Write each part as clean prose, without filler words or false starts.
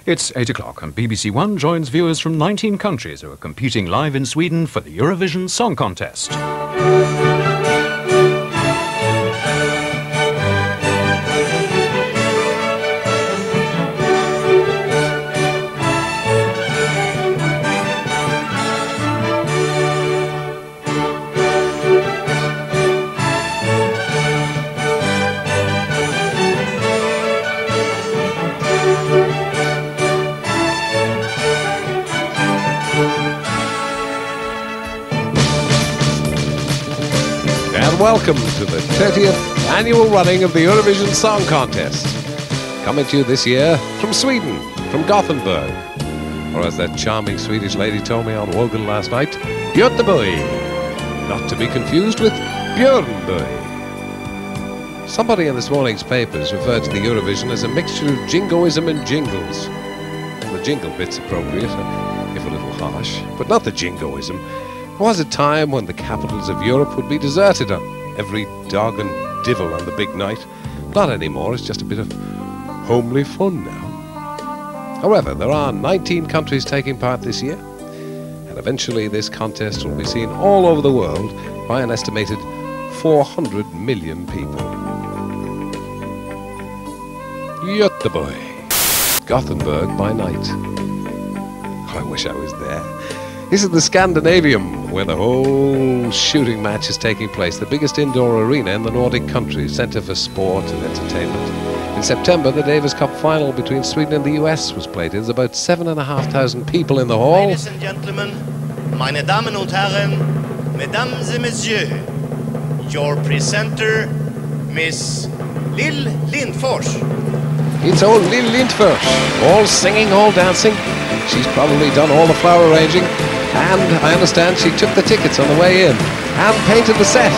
It's 8 o'clock and BBC One joins viewers from 19 countries who are competing live in Sweden for the Eurovision Song Contest. Welcome to the 30th annual running of the Eurovision Song Contest. Coming to you this year from Sweden, from Gothenburg. Or as that charming Swedish lady told me on Wogan last night, Yurta-buoyyy. Not to be confused with Björnbuoy. Somebody in this morning's papers referred to the Eurovision as a mixture of jingoism and jingles. The jingle bit's appropriate, if a little harsh, but not the jingoism. There was a time when the capitals of Europe would be deserted on every dog and divil on the big night. Not anymore, it's just a bit of homely fun now. However, there are 19 countries taking part this year, and eventually this contest will be seen all over the world by an estimated 400 million people. Yurta-buoyyy. Gothenburg by night. I wish I was there. This is the Scandinavium, where the whole shooting match is taking place, the biggest indoor arena in the Nordic countries, centre for sport and entertainment. In September, the Davis Cup final between Sweden and the US was played. There's about 7,500 people in the hall. Ladies and gentlemen, meine Damen und Herren, mesdames et messieurs, your presenter, Miss Lill Lindfors. It's old Lill Lindfors, all singing, all dancing. She's probably done all the flower arranging. And I understand she took the tickets on the way in and painted the set.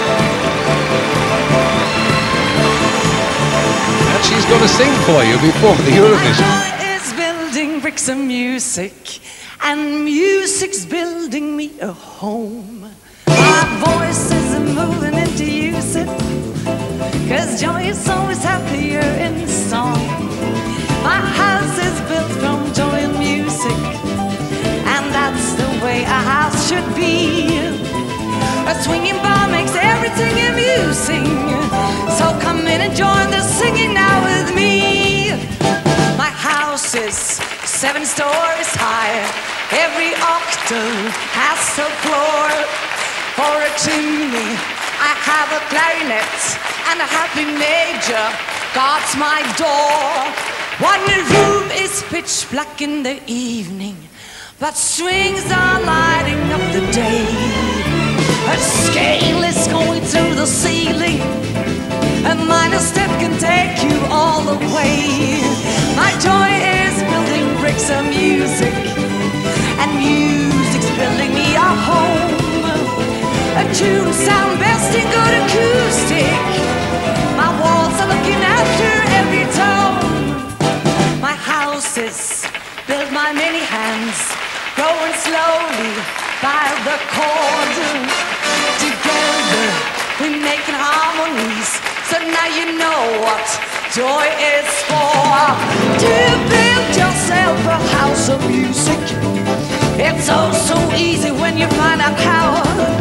And she's going to sing for you before the Eurovision. My joy is building bricks of music, and music's building me a home. My voice is moving into use it, 'cause joy is always happier in song. My house is built from joy and music, and that's the way a house should be. A swinging bar makes everything amusing, so come in and join the singing now with me. My house is 7 stories high, every octave has a floor. For a chimney I have a clarinet, and a happy major guards my door. One room is pitch black in the evening, but strings are lighting up the day. A scale is going through the ceiling, a minor step can take you all the way. My joy is building bricks of music, and music's building me a home. A tune sound best in good acoustic, my walls are looking after every tone. My house is built by many hands, growing slowly by the chord. Together we're making harmonies, so now you know what joy is for. To build yourself a house of music, it's so easy when you find out how.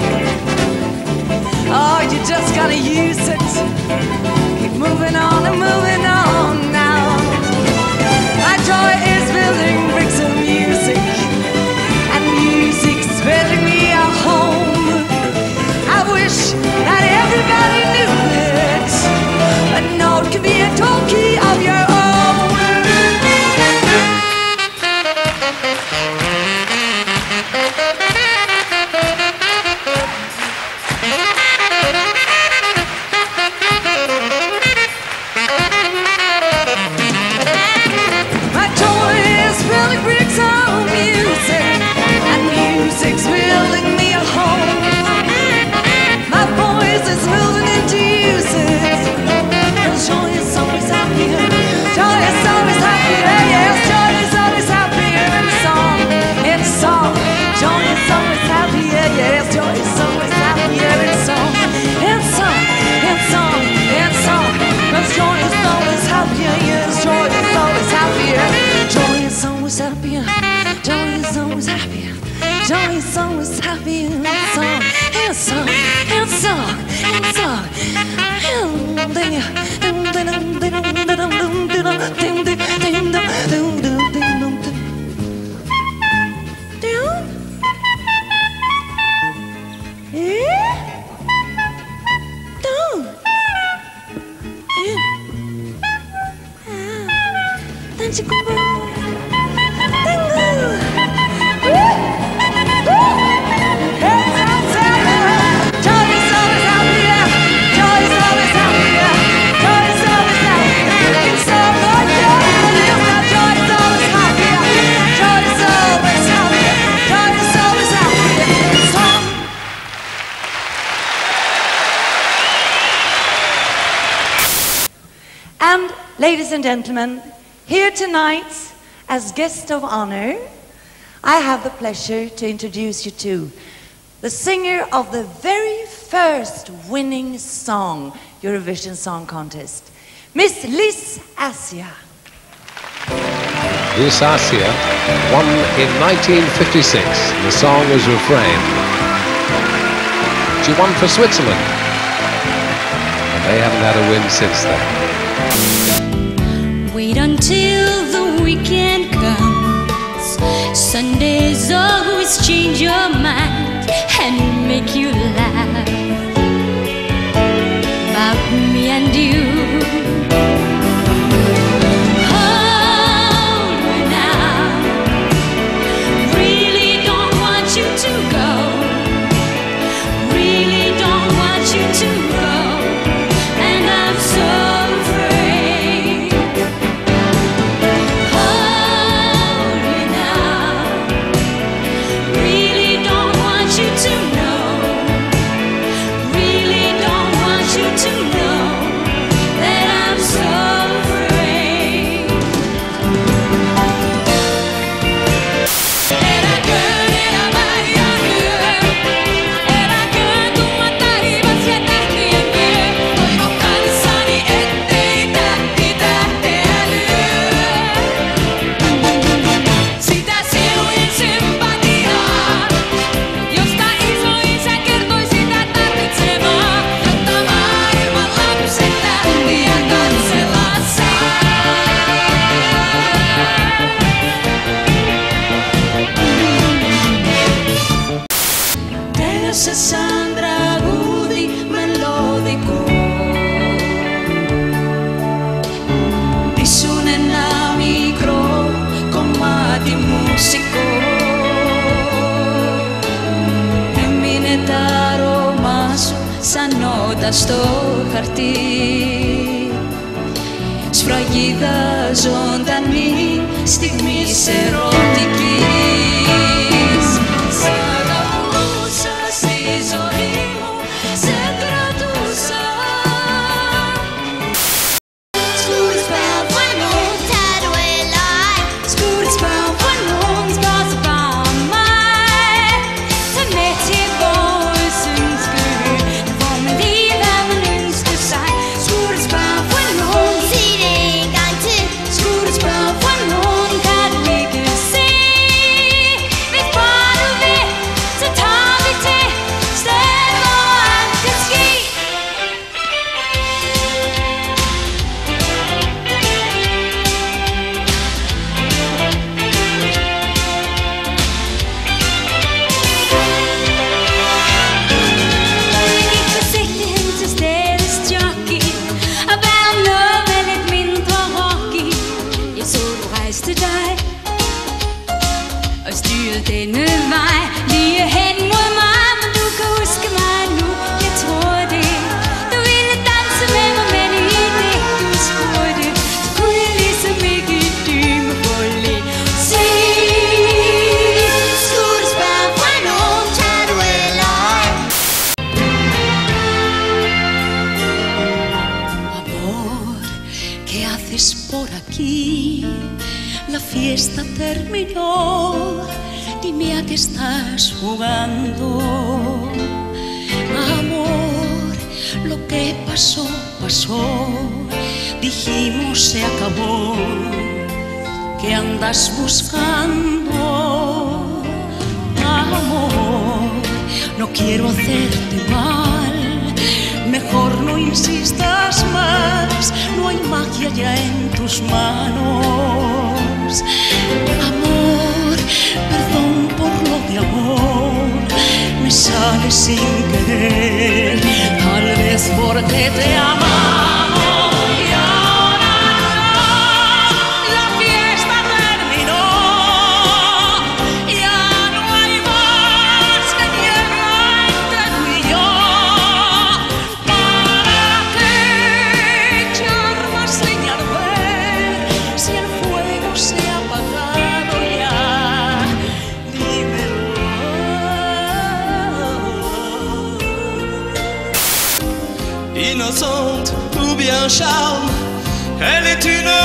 Oh, you just gotta use it. Keep moving on and moving on now. My joy is building bricks of music, and music's building me a home. I wish that everybody knew it. A note can be a donkey of your own. is always happy in a song, in a song, in a song, in a song. And ladies and gentlemen, here tonight as guest of honor, I have the pleasure to introduce you to the singer of the very first winning song, Eurovision Song Contest, Miss Lill Asia. Lill Asia won in 1956. The song was Refrain. She won for Switzerland. And they haven't had a win since then. Wait until the weekend comes. Sundays always change your mind and make you laugh about me and you. Hold me now. Really don't want you to go. Really don't want you to go. And I'm so στο χαρτί, σφραγίδα ζωντανή στιγμής ερωτικής. Σ' αγαπούσα στη ζωή μου, σε κρατούσα. La fiesta terminó, dime a qué estás jugando. Amor, lo que pasó, pasó, dijimos se acabó. ¿Qué andas buscando? Amor. no quiero hacerte mal. Mejor no insistas más, no hay magia ya en tus manos. Amor, perdón por lo de amor, me sale sin querer, tal vez porque te amamos y ahora no, la fiesta terminó, ya no hay más que niebla entre tú y yo. ¿Para qué echar más leña al arder si el fuego se ha apagado ya? Dímelo. Innocente ou bien charme, elle est une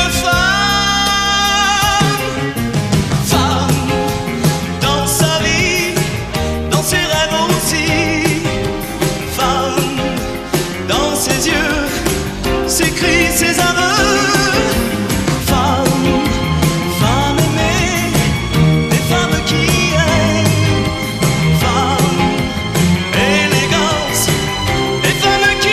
femme dans sa vie, dans ses rêves aussi, femme dans ses yeux, ses cris, ses aveux, femme aimée, des femmes qui aiment, femme élégance, des femmes qui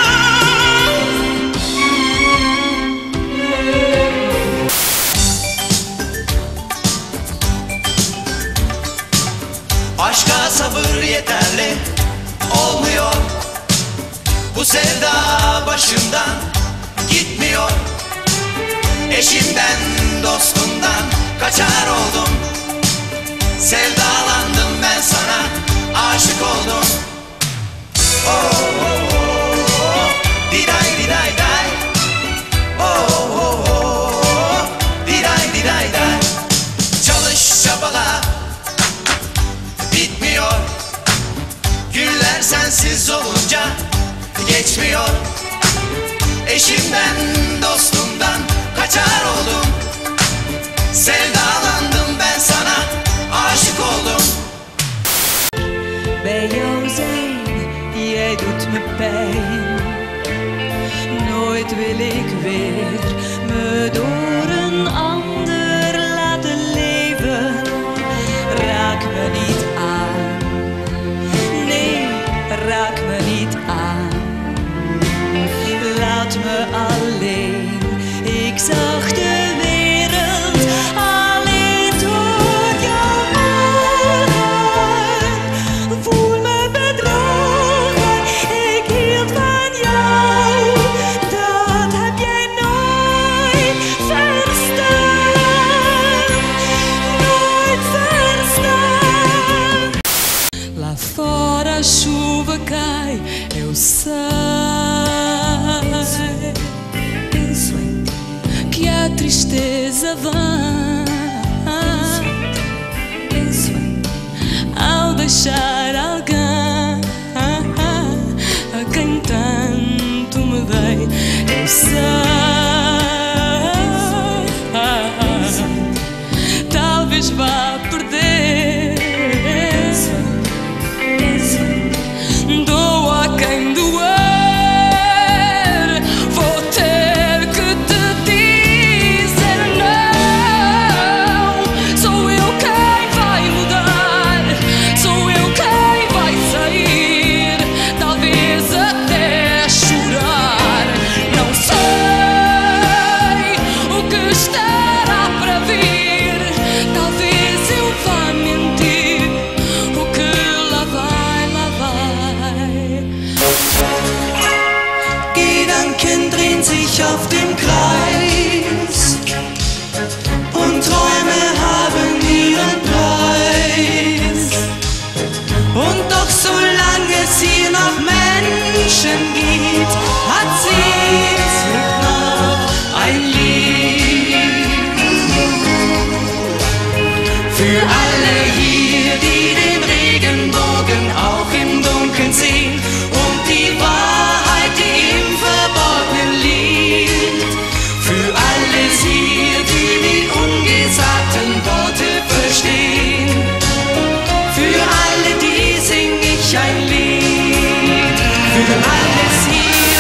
aşka sabır yeterli olmuyor. Bu sevda başımdan gitmiyor. Eşimden, dostumdan kaçar oldum. Sevdalandım ben sana, aşık oldum. Oh, oh, oh, oh. Diday diday day. Oh, oh, oh, oh. Diday diday day. Çalış çabala, bitmiyor. Günler sensiz olunca geçmiyor. Eşimden, dostumdan kaçar oldum. Sevdalandım ben sana, aşık oldum. Bij jou zijn, jij doet me pijn. Nooit wil ik weer me door een ander laten leven. Raak me niet aan, nee, raak me niet aan. Laat me alleen, ik zag de wereld alleen door jouw ogen. Voel me bedrogen, ik hield van jou. Dat heb jij nooit verstaan, nooit verstaan. Lá fora a chuva cai, eu sei. Penso em ti, que a tristeza vem. Penso em ti, ao deixar alguém a quem tanto me dei. Eu sei, talvez vá perder. Dou a quem doer, vou ter que te dizer não. Sou eu quem vai mudar, sou eu quem vai sair, talvez até chorar. Não sei o que estará para vir, talvez eu vá mentir, o que lá vai, lá vai. Gedanken drehen sich auf dem Kreis und Träume haben ihren Preis. Und doch solange es hier noch Menschen gibt, hat Sehnsucht noch ein Lied. Für alle hier, die den Regenbogen auch im Dunkeln sehen und die Wahrheit, die im Verborgenen liegt. Für alle hier, die die ungesagten Worte verstehen. Für alle die sing ich ein Lied. Für alles hier.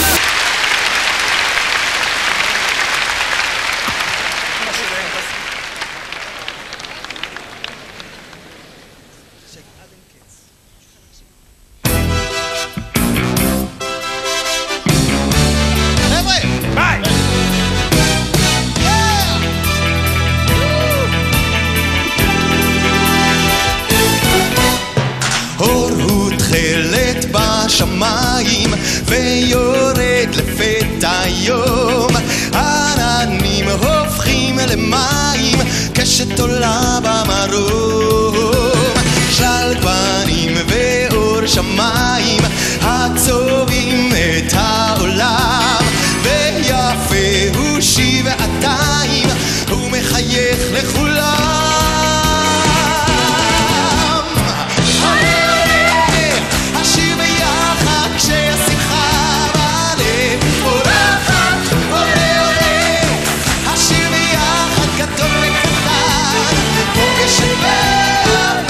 לכולם. עולה עולה, השיר ביחד כשהשמחה בלב פורחת. עולה עולה, השיר ביחד גדול וקטן, פוגשת בענן.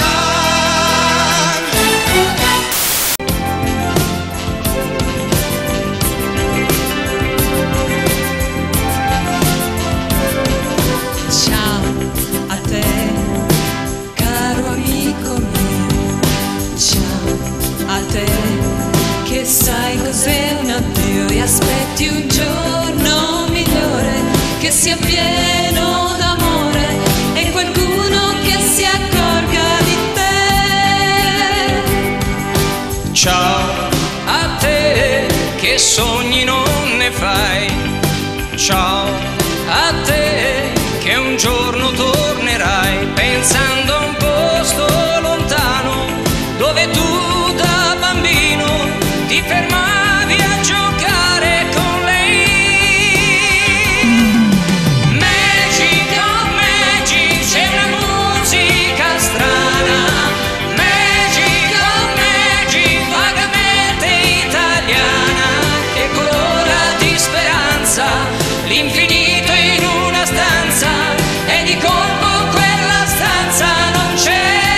Ciao a te, caro amico mio. Ciao a te, che sai cos'è un addio e aspetti un giorno migliore, che sia pieno d'amore e qualcuno che si accorga di te. Ciao a te che sogni non ne fai. Ciao a te che un giorno tornerai pensando a un posto lontano dove tu da bambino ti fermavi a giocare con lei. Magic, oh magic, c'è una musica strana. Magic, oh magic, vagamente italiana, che colora di speranza l'infinito in una stanza, e di colpo quella stanza non c'è.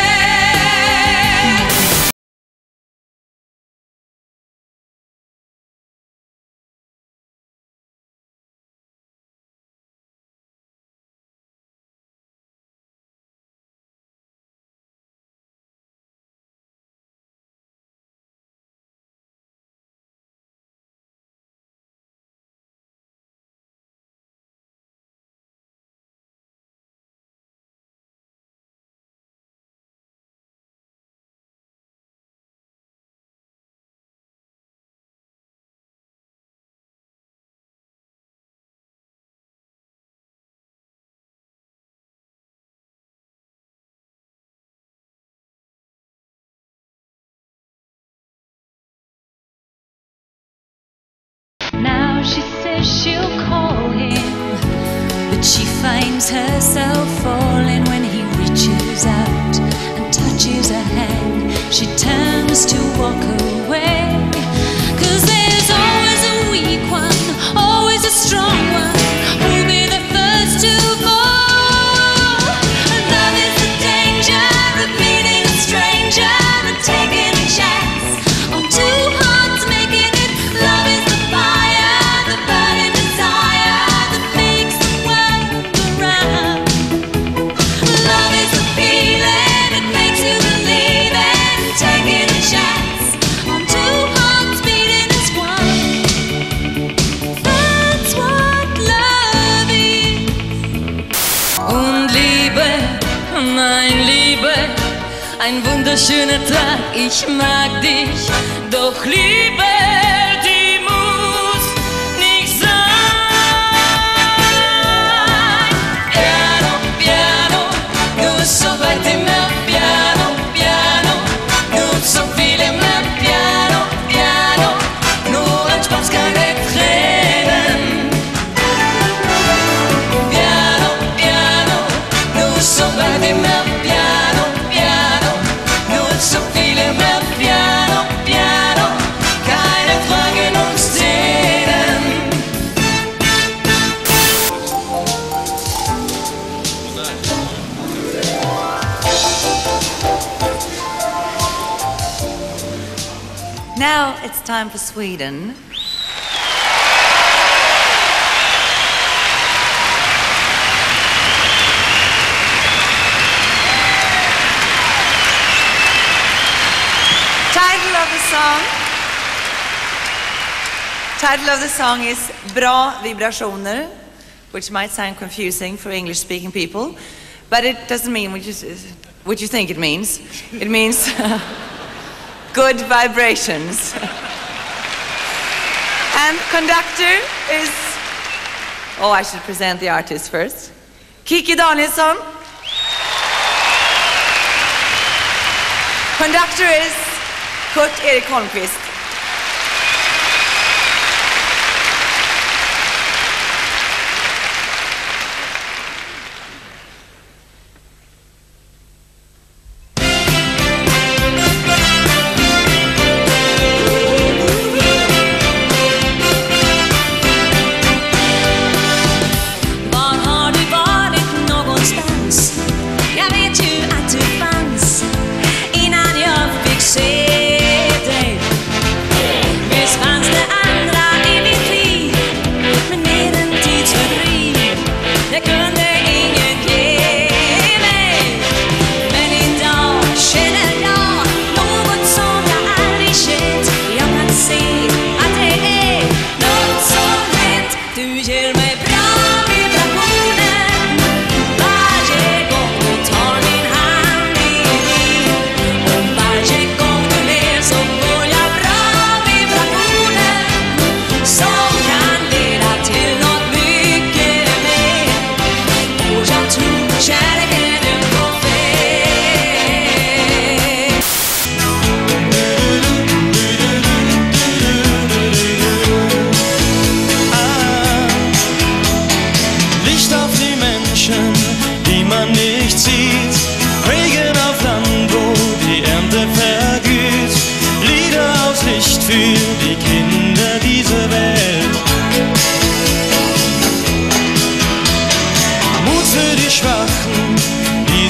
Now she says she'll call him, but she finds herself falling when he reaches out and touches her hand. She turns to walk away, 'cause there's always a weak one, always a strong one, who'll be the first to fall. And love is the danger of meeting a stranger and taking a chance on two hearts making it. Love is the fire, the burning desire that makes the world go round. Love is the feeling, it makes you believe in taking a chance on two hearts beating as one. That's what love is. Und Liebe, mein Liebe, ein wunderschöner Tag, ich mag dich, doch Liebe, die muss nicht sein. Piano, piano, nur so weit immer piano, piano, nur so viel immer piano, piano, nur ein Spaß, keine Tränen. Piano, piano, nur so weit immer piano, piano, nur so viel immer piano, piano, keine Fragen und Szenen. Now it's time for Sweden. Title of the song is Bra vibrationer, which might sound confusing for English-speaking people, but it doesn't mean what you think it means. It means good vibrations. And conductor is, oh, I should present the artist first. Kiki Danielsson. Conductor is Kurt Erik Holmqvist.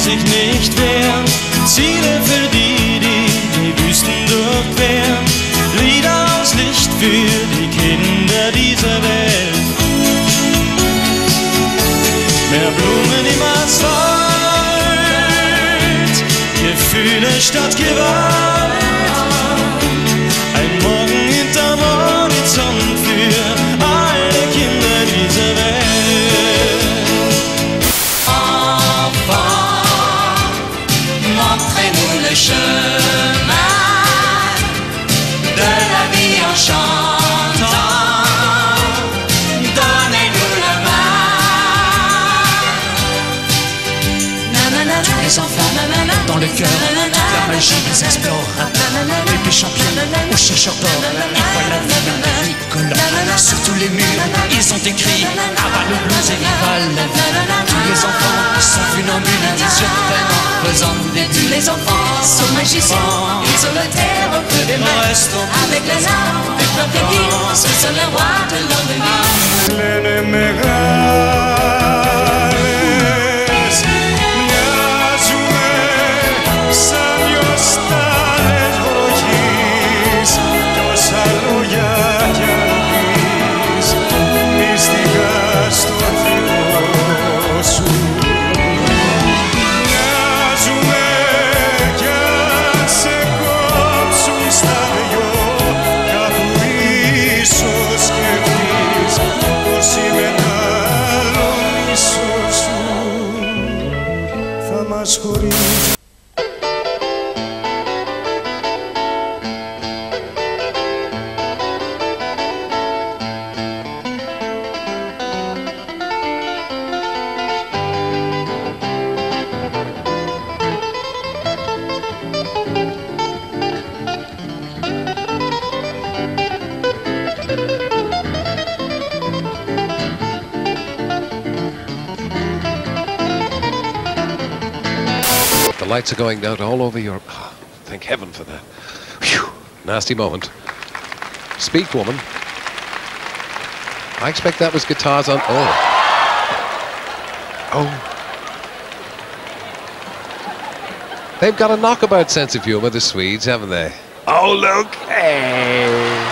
sich nicht wehren. Ziele für die, die Wüsten durchqueren. Lieder aus Licht für die Kinder dieser Welt. Mehr Blumen im Asphalt, Gefühle statt Gewalt. Ein Morgen hinterm Horizont für alle Kinder dieser Welt. Enfants, montrez-nous le chemin de la vie en chantant. Donnez-nous la main. Tous les enfants dans le cœur, la magie les explore. Bébés champions aux chercheurs d'or, ils voient la vie d'un tricolore. Sur tous les murs, ils ont écrit abat le blues et rival. Tous les enfants sont funambules, ils surprennent en faisant des bulles. Les enfants sont magiciens, ils ont la terre au creux des mains. Avec les armes des peuples guides, ce sont les rois de The lights are going out all over Europe. Oh, thank heaven for that. Whew. Nasty moment. Speak, woman. I expect that was guitars on. Oh. Oh. They've got a knockabout sense of humour, the Swedes, haven't they? Oh, look. Hey.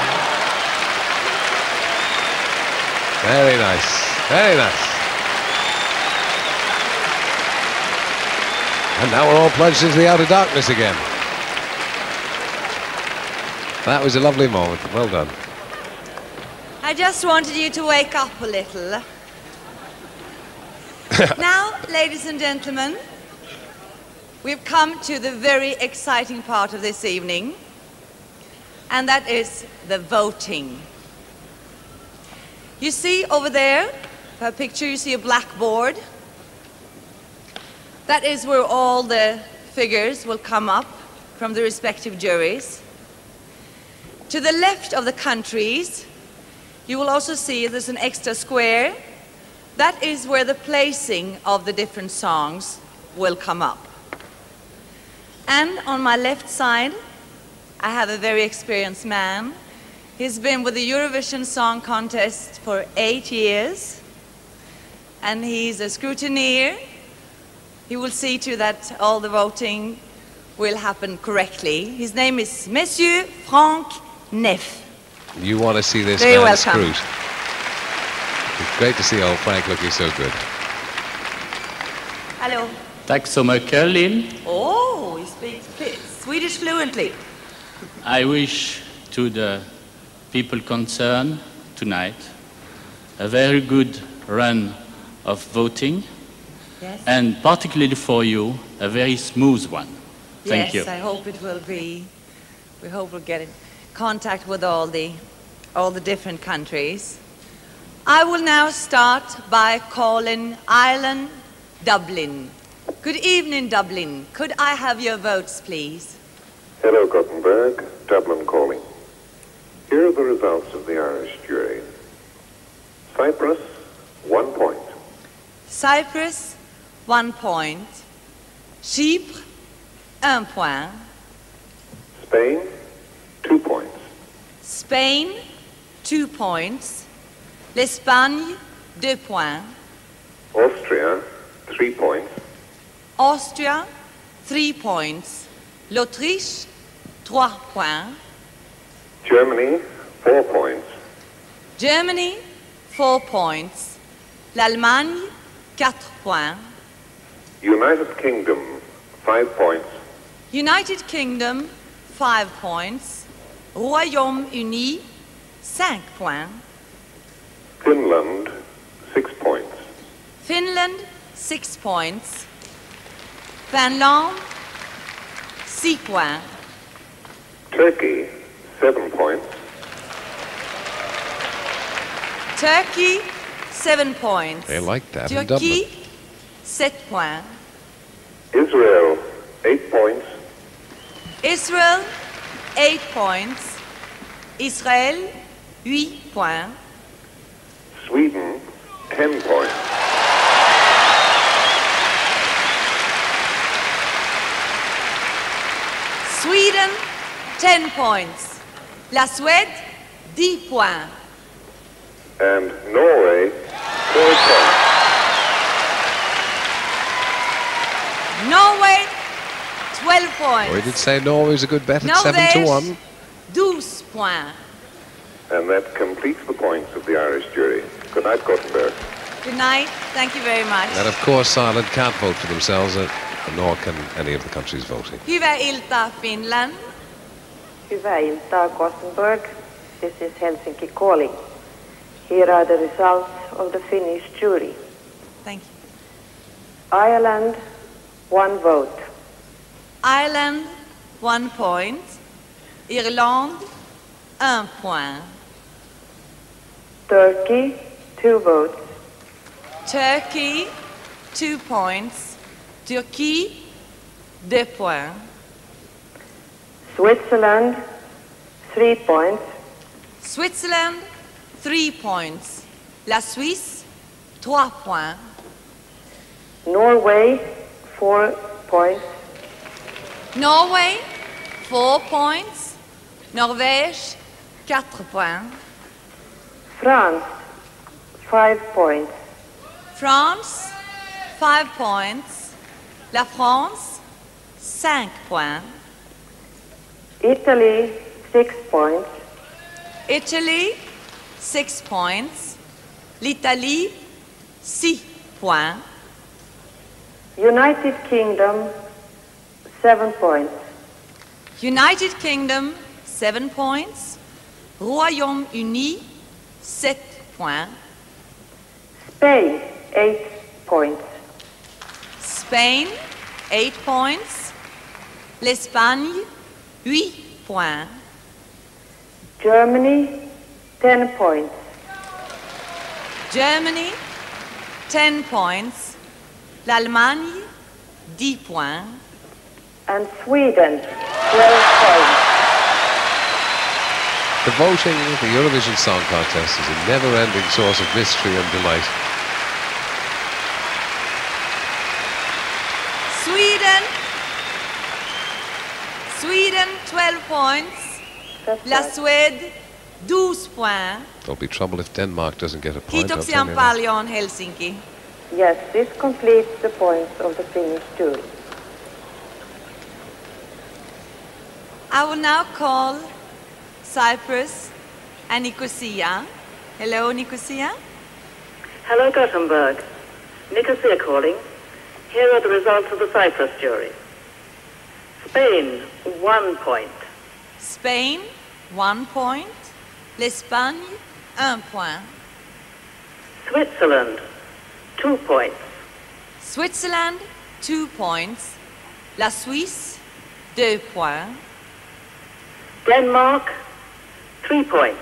Very nice. Very nice. And now we're all plunged into the outer darkness again. That was a lovely moment. Well done. I just wanted you to wake up a little. Now, ladies and gentlemen, we've come to the very exciting part of this evening, and that is the voting. You see over there, per picture, you see a blackboard. That is where all the figures will come up from the respective juries. To the left of the countries, you will also see there's an extra square. That is where the placing of the different songs will come up. And on my left side, I have a very experienced man. He's been with the Eurovision Song Contest for 8 years, and he's a scrutineer. He will see to that all the voting will happen correctly. His name is Monsieur Frank Naef. You want to see this Very man welcome. screwed. It's great to see old Frank looking so good. Hello. Tack så mycket, Lill. Oh, he speaks Swedish fluently. I wish to the people concerned tonight a very good run of voting. Yes. And particularly for you, a very smooth one. Thank you. Yes, I hope it will be. We hope we'll get in contact with all the different countries. I will now start by calling Ireland, Dublin. Good evening, Dublin. Could I have your votes, please? Hello, Gothenburg. Dublin calling. Here are the results of the Irish jury. Cyprus, 1 point. Cyprus, 1 point. Chypre, 1 point. Spain, 2 points. Spain, 2 points. L'Espagne, 2 points. Austria, 3 points. Austria, 3 points. L'Autriche, 3 points. Germany, 4 points. Germany, 4 points. L'Allemagne, 4 points. United Kingdom, 5 points. United Kingdom, 5 points. Royaume-Uni, 5 points. Finland, 6 points. Finland, 6 points. Finland, 6 points. Turkey, 7 points. Turkey, 7 points. They like that in Turkey, Dublin. 7 points. Israel, 8 points. Israel, 8 points. Israël, 8 points. Sweden, 10 points. Sweden, 10 points. La Suède, 10 points. And Norway, 4 points. Norway, 12 points. We did say Norway's a good bet at Norvège, 7-1. 12 points. And that completes the points of the Irish jury. Good night, Gothenburg. Good night. Thank you very much. And of course, Ireland can't vote for themselves, nor can any of the countries voting. Hyvää iltaa, Finland. Hyvää iltaa, Gothenburg. This is Helsinki calling. Here are the results of the Finnish jury. Thank you. Ireland, 1 vote. Ireland, 1 point. Irlande, 1 point. Turkey, 2 votes. Turkey, 2 points. Turkey, 2 points. Switzerland, 3 points. Switzerland, 3 points. La Suisse, 3 points. Norway, 4 points. Norway, 4 points. Norvège, 4 points. France, 5 points. France, 5 points. La France, 5 points. Italy, 6 points. Italy, 6 points. L'Italie, 6 points. United Kingdom, 7 points. United Kingdom, 7 points. Royaume-Uni, 7 points. Spain, 8 points. Spain, 8 points. L'Espagne, 8 points. Germany, 10 points. Germany, 10 points. L'Allemagne, 10 points. And Sweden, 12 points. The voting of the Eurovision Song Contest is a never-ending source of mystery and delight. Sweden, 12 points. La Suède, 12 points. There'll be trouble if Denmark doesn't get a point. I'll Kiitoksia tell you that. paljon, Helsinki. Yes, this completes the points of the Finnish jury. I will now call Cyprus and Nicosia. Hello, Nicosia. Hello, Gothenburg. Nicosia calling. Here are the results of the Cyprus jury. Spain, 1 point. Spain, 1 point. L'Espagne, 1 point. Switzerland, 2 points. Switzerland, 2 points. La Suisse, 2 points. Denmark, 3 points.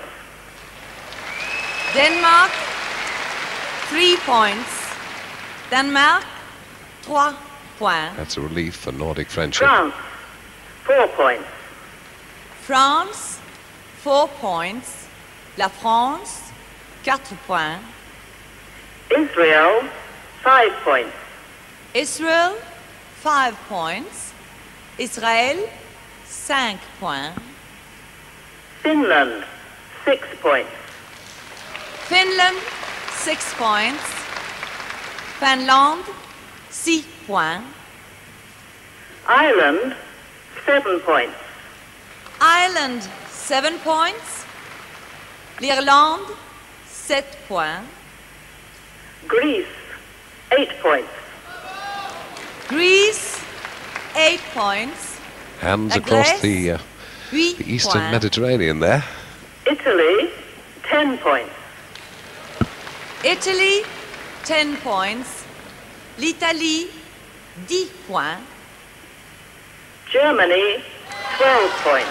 Denmark, 3 points. Denmark, 3 points. That's a relief for Nordic friendship. France, 4 points. France, 4 points. La France, 4 points. Israel, 5 points. Israel, 5 points. Israël, 5 points. Finland, 6 points. Finland, 6 points. Finland, 6 points. Ireland, 7 points. Ireland, 7 points. L'Irlande, 7 points. Greece, 8 points. Greece, 8 points. Hands La across Grèce, the 8 eastern points. Mediterranean there. Italy, 10 points. Italy, 10 points. L'Italie, 10 points. Germany, 12 points.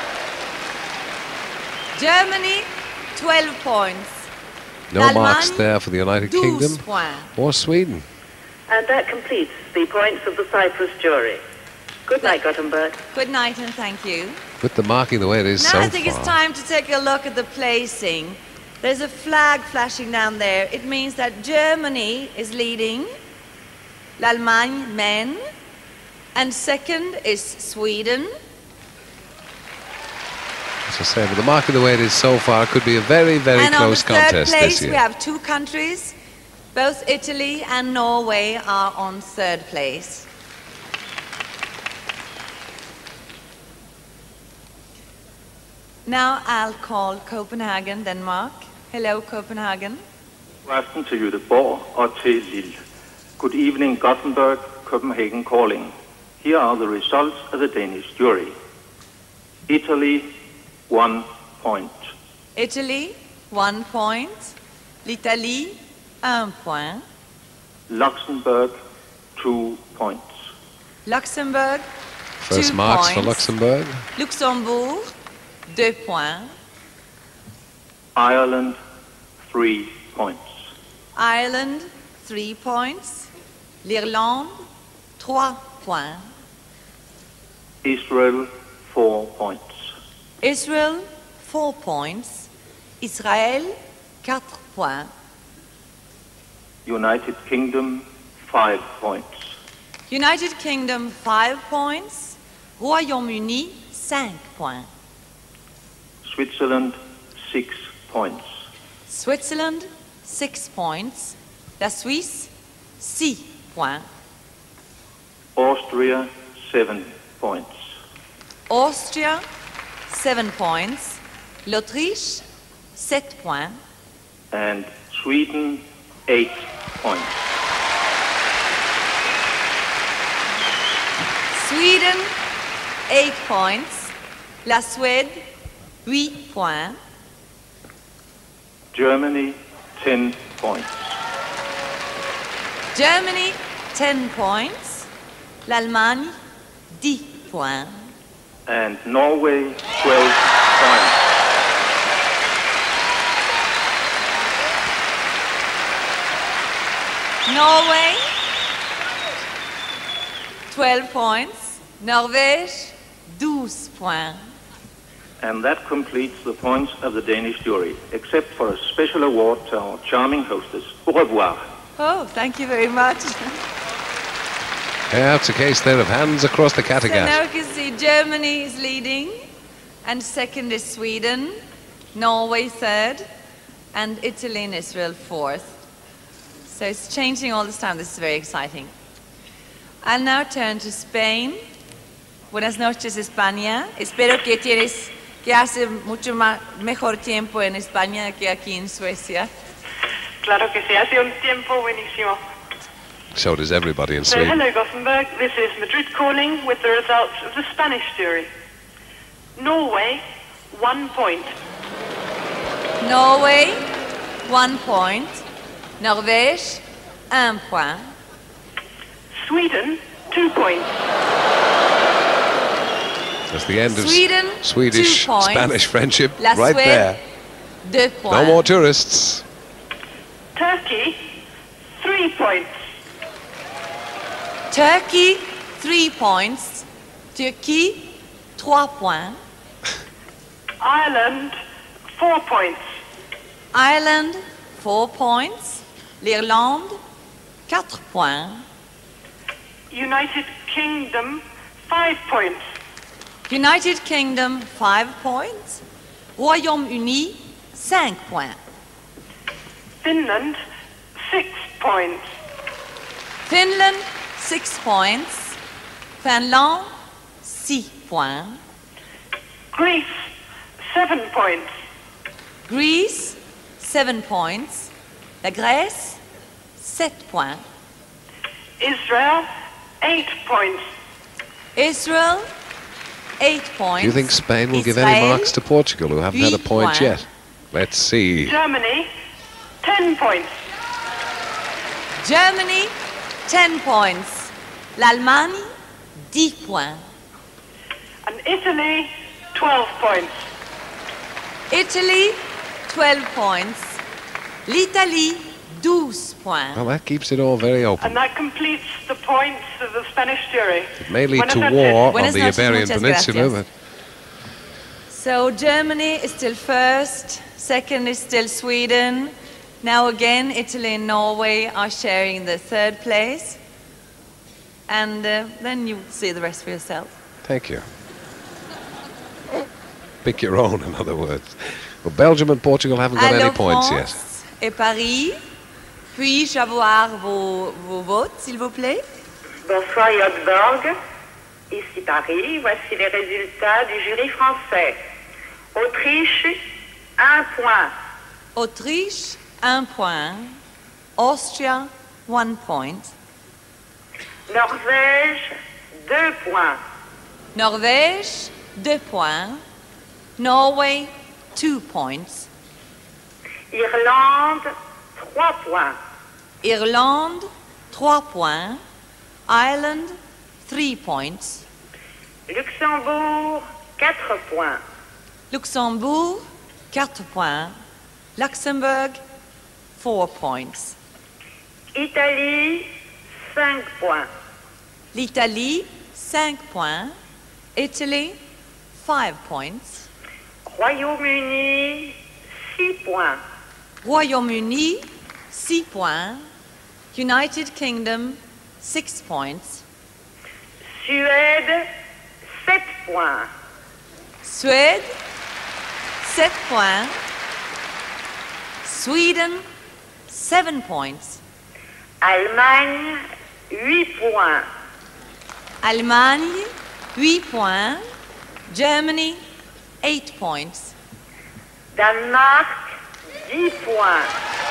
Germany, 12 points. No marks L'Allemagne, there for the United 12 Kingdom points. or Sweden. And that completes the points of the Cyprus jury. Good night, Gothenburg. Good night and thank you. With the marking the way it is Now so I think far. it's time to take a look at the placing. There's a flag flashing down there. It means that Germany is leading, l'Allemagne men, and second is Sweden. As I say, with the marking the way it is so far, it could be a very, very And close on the third contest place, this year. we have two countries. Both Italy and Norway are on third place. Now I'll call Copenhagen, Denmark. Hello, Copenhagen. God aften til Göteborg og til Lill. Good evening, Gothenburg, Copenhagen calling. Here are the results of the Danish jury. Italy, 1 point. Italy, 1 point. L'Italie, 1 point. Luxembourg, 2 points. Luxembourg, First 2 marks points. for Luxembourg. Luxembourg, 2 points. Ireland, 3 points. Ireland, 3 points. L'Irlande, 3 points. Israel, 4 points. Israel, 4 points. Israël, 4 points. United Kingdom, 5 points. United Kingdom, 5 points. Royaume-Uni, 5 points. Switzerland, 6 points. Switzerland, 6 points. La Suisse, 6 points. Austria, 7 points. Austria, 7 points. L'Autriche, 7 points. And Sweden, 8 points. Sweden, 8 points. La Suède, 8 points. Germany, 10 points. Germany, 10 points. L'Allemagne, 10 points. And Norway, 12 points. Norway, 12 points. Norvège, 12 points. And that completes the points of the Danish jury, except for a special award to our charming hostess. Au revoir. Oh, thank you very much. Yeah, it's a case there of hands across the So now Kattegat. you can see Germany is leading, and second is Sweden, Norway third, and Italy and Israel fourth. So it's changing all this time. This is very exciting. I'll now turn to Spain. Buenas noches, España. Espero que hace mucho mejor tiempo en España que aquí en Suecia. Claro que sí, hace un tiempo buenísimo. So does everybody in So, Sweden. hello Gothenburg, this is Madrid calling with the results of the Spanish jury. Norway, 1 point. Norway, 1 point. Norvège, 1 point. Sweden, 2 points. That's the end of Sweden, Swedish 2 points. Spanish friendship La right Suède, there. 2 points. No more tourists. Turkey, 3 points. Turkey, 3 points. Turkey, 3 points. Ireland, 4 points. Ireland, 4 points. L'Irlande, 4 points. United Kingdom, 5 points. United Kingdom, 5 points. Royaume-Uni, 5 points. Finland, 6 points. Finland, 6 points. Finland, 6 points. Greece, 7 points. Greece, 7 points. La Grèce, 7 points. Israel, 8 points. Israel, 8 points. Do you think Spain will give any marks to Portugal, who haven't had a point yet? Let's see. Germany, 10 points. Germany, 10 points. L'Allemagne, 10 points. And Italy, 12 points. Italy, 12 points. L'Italie, 12 points. Well, that keeps it all very open. And that completes the points of the Spanish jury. It may lead to war on the Iberian Peninsula, but... So Germany is still first, second is still Sweden. Now again, Italy and Norway are sharing the third place. And then you see the rest for yourself. Thank you. Pick your own, in other words. Well, Belgium and Portugal haven't got any points yet. Et Paris. Puis-je avoir vos votes, s'il vous plaît? Bonsoir Yurta-buoyyy, ici Paris. Voici les résultats du jury français. Autriche, 1 point. Autriche, 1 point. Austria, 1 point. Norvège, 2 points. Norvège, 2 points. Norway, 2 points. Irlande, 3 points. Irlande, 3 points. Ireland, 3 points. Luxembourg, 4 points. Luxembourg, 4 points. Luxembourg, 4 points. Italie, 5 points. L'Italie, 5 points. Italy, 5 points. Royaume-Uni, 6 points. Royaume-Uni, 6 points. United Kingdom, 6 points. Suède, 7 points. Suède, 7 points. Sweden, 7 points. Allemagne, 8 points. Allemagne, 8 points. Germany, 8 points. Danemark, 10 points.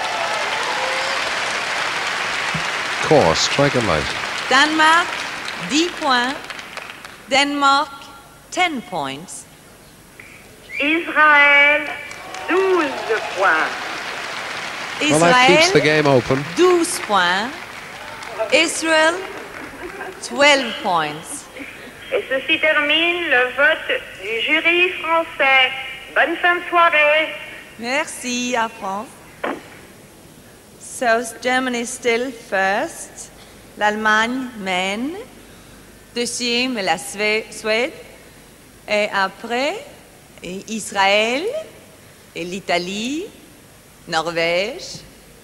Course, strike a light. Denmark, 10 points. Denmark, 10 points. Israël, 12 points. Well, that keeps the game open. 12 points. Israel, 12 points. Et ceci termine le vote du jury français. Bonne fin de soirée. Merci à France. So Germany still first. L'Allemagne mène. Deuxième, la Suède. Et après, Israël et l'Italie, Norvège.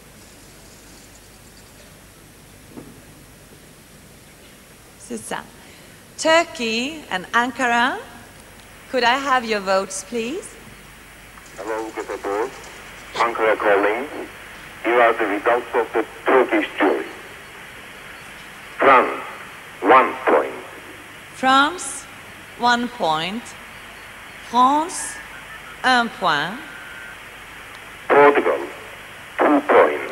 C'est ça. Turkey and Ankara. Could I have your votes, please? Hello, Gothenburg. Ankara calling. Here are the results of the Turkish jury. France, 1 point. France, 1 point. France, 1 point. Portugal, 2 points.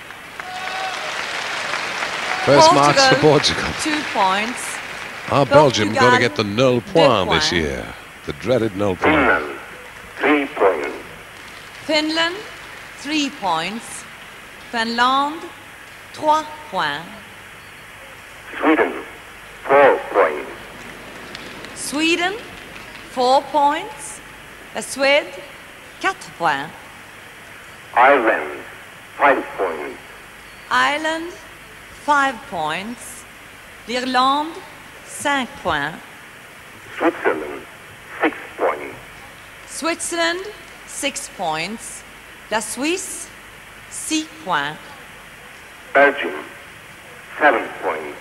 First marks for Portugal. 2 points. Are Belgium going to get the null point this year? The dreaded null point. Finland, 3 points. Finland, 3 points. Finland, 3 points. Sweden, 4 points. Sweden, 4 points. La Suède, 4 points. Ireland, 5 points. Ireland, 5 points. L'Irlande, 5 points. Switzerland, 6 points. Switzerland, 6 points. La Suisse, 6 points. Belgium, 7 points.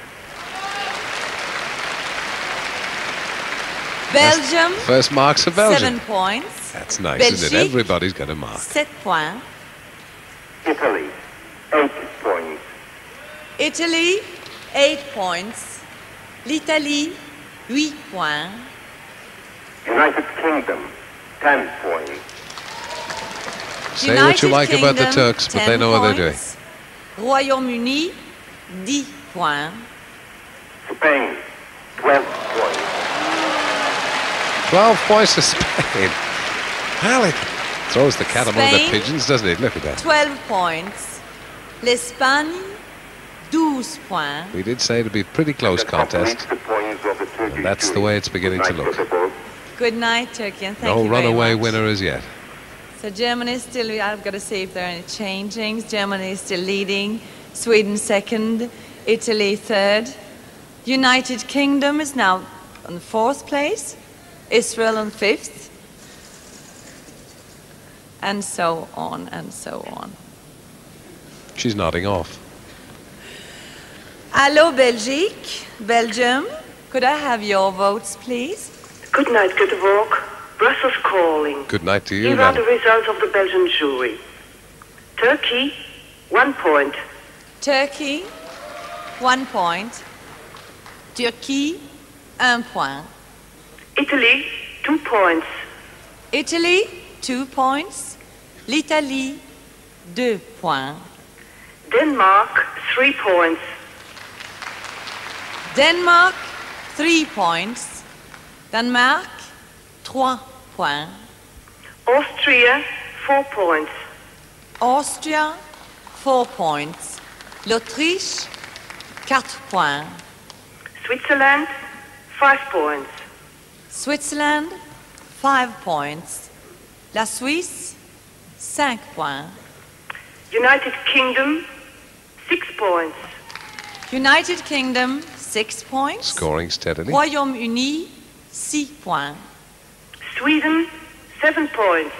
Belgium, First marks for Belgium. 7 points. That's nice, Belgique, isn't it? Everybody's got a mark. 7 points. Italy, 8 points. Italy, 8 points. L'Italie, 8 points. United Kingdom, 10 points. Say what you like about the Turks, but they know what they're doing. Royaume-Uni, 10 points. Spain, 12 points. 12 points to Spain. Well, it throws the cat among the pigeons, doesn't it? Look at that. 12 points. L'Espagne, 12 points. We did say it'd be a pretty close contest. And that's the way it's beginning to look. Good night, Turkey, and thank No you very runaway much. winner as yet. So Germany is still, I've got to see if there are any changings. Germany is still leading. Sweden second. Italy third. United Kingdom is now on 4th place. Israel on 5th. And so on and so on. She's nodding off. Hello, Belgique. Belgium. Could I have your votes, please? Good night, Gothenburg. Brussels calling. Good night to you, Here are then. the results of the Belgian jury. Turkey, 1 point. Turkey, 1 point. Turkey, 1 point. Italy, 2 points. Italy, 2 points. L'Italie, 2 points. Denmark, 3 points. Denmark, 3 points. Denmark, 3 points. Austria, 4 points. Austria, 4 points. L'Autriche, 4 points. Switzerland, 5 points. Switzerland, 5 points. La Suisse, 5 points. United Kingdom, 6 points. United Kingdom, 6 points. Scoring steadily. Royaume-Uni, 6 points. Sweden, 7 points.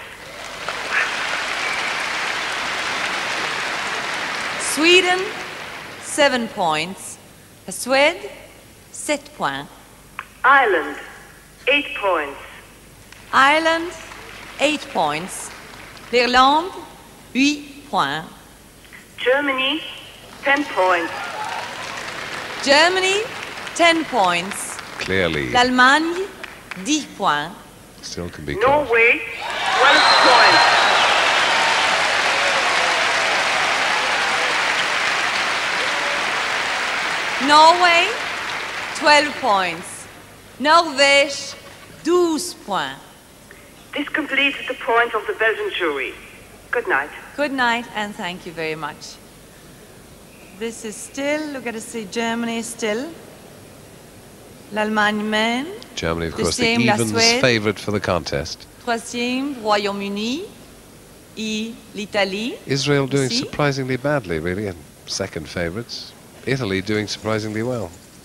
Sweden, 7 points. La Suède, 7 points. Ireland, 8 points. Ireland, 8 points. L'Irlande, 8 points. Germany, 10 points. Germany, 10 points. Clearly, L'Allemagne, 10 points. still can be caught. Norway, 12 points. Norway, 12 points. Norvège, 12 points. This completes the points of the Belgian jury. Good night. Good night, and thank you very much. This is still, look at see, Germany still. L'Allemagne men. Germany, of course, the Deuxième, la evens Suède. favourite for the contest. Troisième, Royaume-Uni. Et l'Italie. Israel doing Ici. surprisingly badly, really, and second favourites. Italy doing surprisingly well.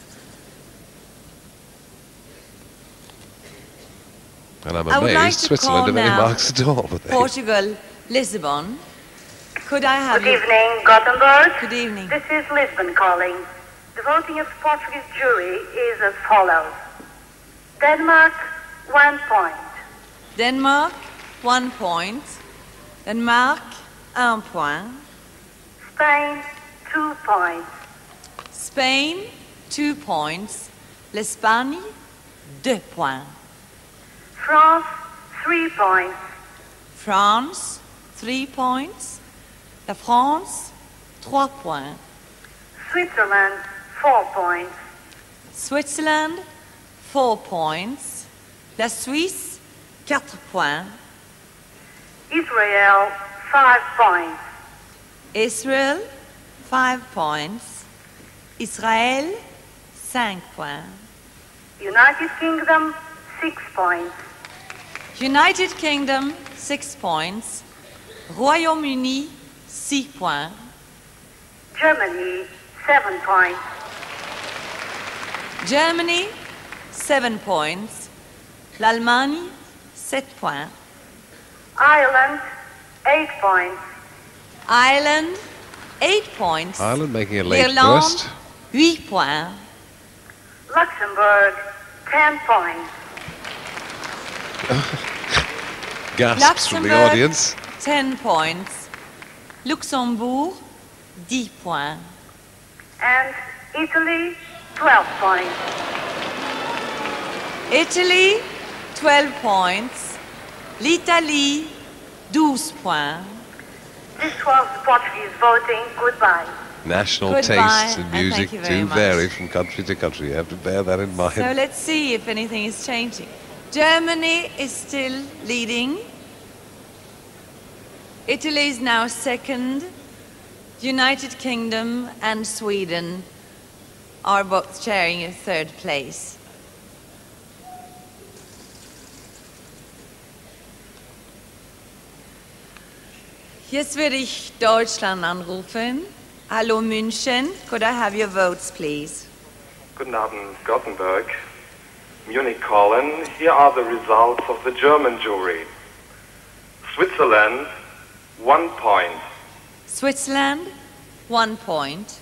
And I'm I would like amazed to Switzerland call have any now marks at all. But they, Portugal, Lisbon. Could I have Good your- evening, Gothenburg. Good evening. This is Lisbon calling. The voting of the Portuguese jury is as follows. Denmark, 1 point. Denmark, 1 point. Denmark, 1 point. Spain, 2 points. Spain, 2 points. L'Espagne, 2 points. France, 3 points. France, 3 points. La France, 3 points. Switzerland, 4 points. Switzerland, 4 points. La Suisse, 4 points. Israel, 5 points. Israel, 5 points. Israël, 5 points. United Kingdom, 6 points. United Kingdom, 6 points. Royaume-Uni, 6 points. Germany, 7 points. Germany, 7 points. L'Allemagne, 7 points. Ireland, 8 points. Ireland, 8 points. Ireland making a late L'Irlande, burst. 8 points. Luxembourg, 10 points. Gasps from the Luxembourg, audience. 10 points. Luxembourg, 10 points. And Italy, 12 points. Italy, 12 points. L'Italie, 12 points. This was the Portuguese voting. Goodbye. National Goodbye, tastes in and music thank you very do much. vary from country to country. You have to bear that in mind. So let's see if anything is changing. Germany is still leading. Italy is now second. United Kingdom and Sweden are both sharing a third place. Jetzt würde ich Deutschland anrufen. Hallo München, could I have your votes, please? Guten Abend, Gothenburg. Munich calling. Here are the results of the German jury. Switzerland, 1 point. Switzerland, 1 point.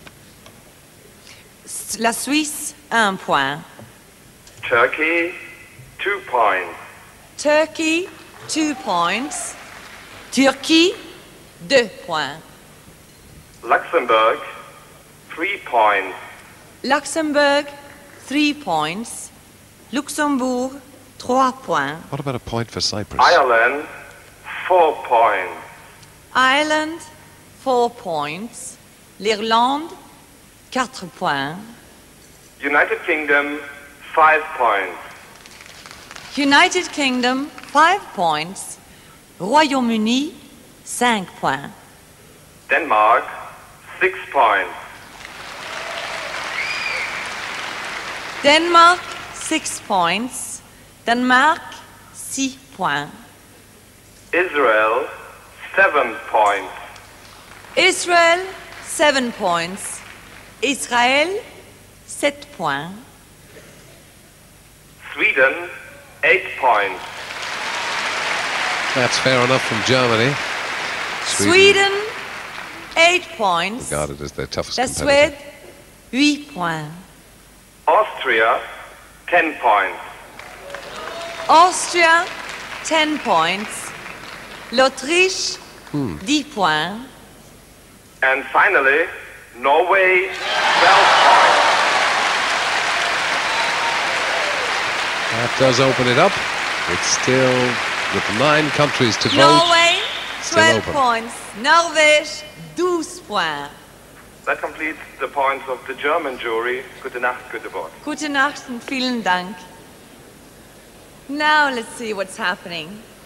La Suisse, 1 point. Turkey, 2 points. Turkey, 2 points. Turkey, 2 points. Luxembourg, 3 points. Luxembourg, 3 points. Luxembourg, 3 points. What about a point for Cyprus? Ireland, 4 points. Ireland, 4 points. L'Irlande, 4 points. United Kingdom, 5 points. United Kingdom, 5 points. Royaume-Uni, 5 points. Denmark, 6 points. Denmark, 6 points. Denmark, 6 points. Israel, 7 points. Israel, 7 points. Israël, 7 points. Sweden, 8 points. That's fair enough from Germany. Sweden, 8 points. Regarded as their toughest La competitor. Suède, 8 points. Austria, 10 points. Austria, 10 points. L'Autriche, 10 points. And finally, Norway, 12 points. That does open it up. It's still, with 9 countries to vote, Norway, still 12 open. points. Norvège, 12 points. That completes the points of the German jury. Gute Nacht, Göteborg. Gute Nacht und vielen Dank. Now let's see what's happening.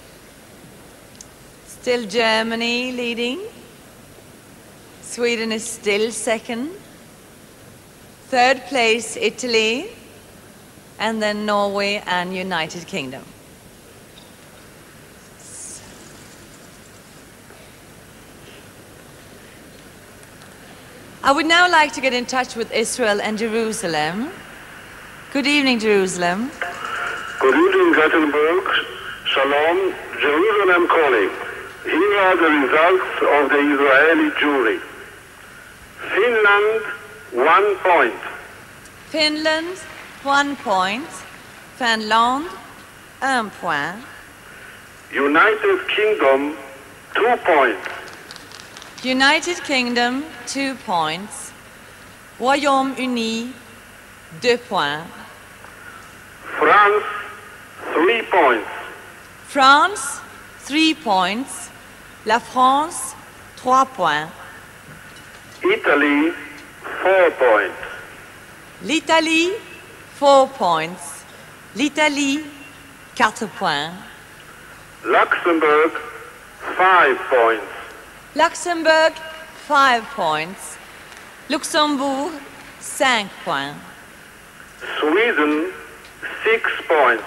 Still Germany leading. Sweden is still second. Third place, Italy. And then Norway and United Kingdom. I would now like to get in touch with Israel and Jerusalem. Good evening, Jerusalem. Good evening, Gothenburg. Shalom, Jerusalem calling. Here are the results of the Israeli jury. Finland, 1 point. Finland, 1 point. Finland, 1 point. United Kingdom, 2 points. United Kingdom, 2 points. Royaume-Uni, 2 points. France, 3 points. France, 3 points. La France, 3 points. Italy, 4 points. L'Italie, 4 points. L'Italie, 4 points. Luxembourg, 5 points. Luxembourg, 5 points. Luxembourg, 5 points. Sweden, 6 points.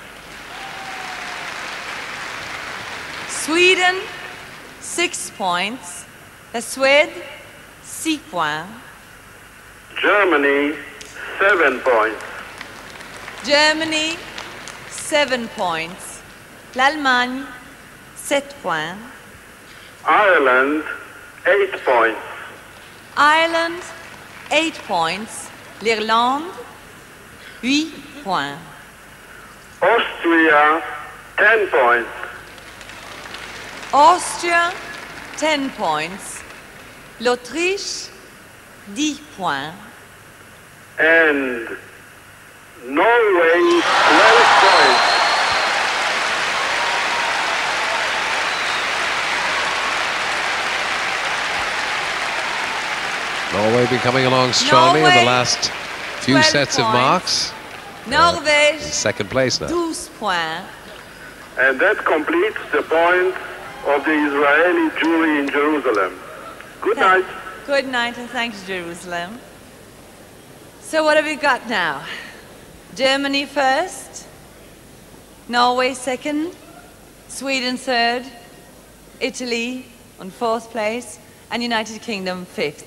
Sweden, 6 points. La Suède, 6 points. Germany, 7 points. Germany, 7 points. L'Allemagne, 7 points. Ireland, 8 points. Ireland, 8 points. L'Irlande, 8 points. Austria, 10 points. Austria, 10 points. L'Autriche, 10 points. And Norway, coming along strongly in the Norway, last few 12 sets of points. marks. Norvège, Second place now. 12 points. And that completes the point of the Israeli jury in Jerusalem. Good night. Good night and thanks, Jerusalem. So what have we got now? Germany first, Norway second, Sweden third, Italy on fourth place, and United Kingdom fifth.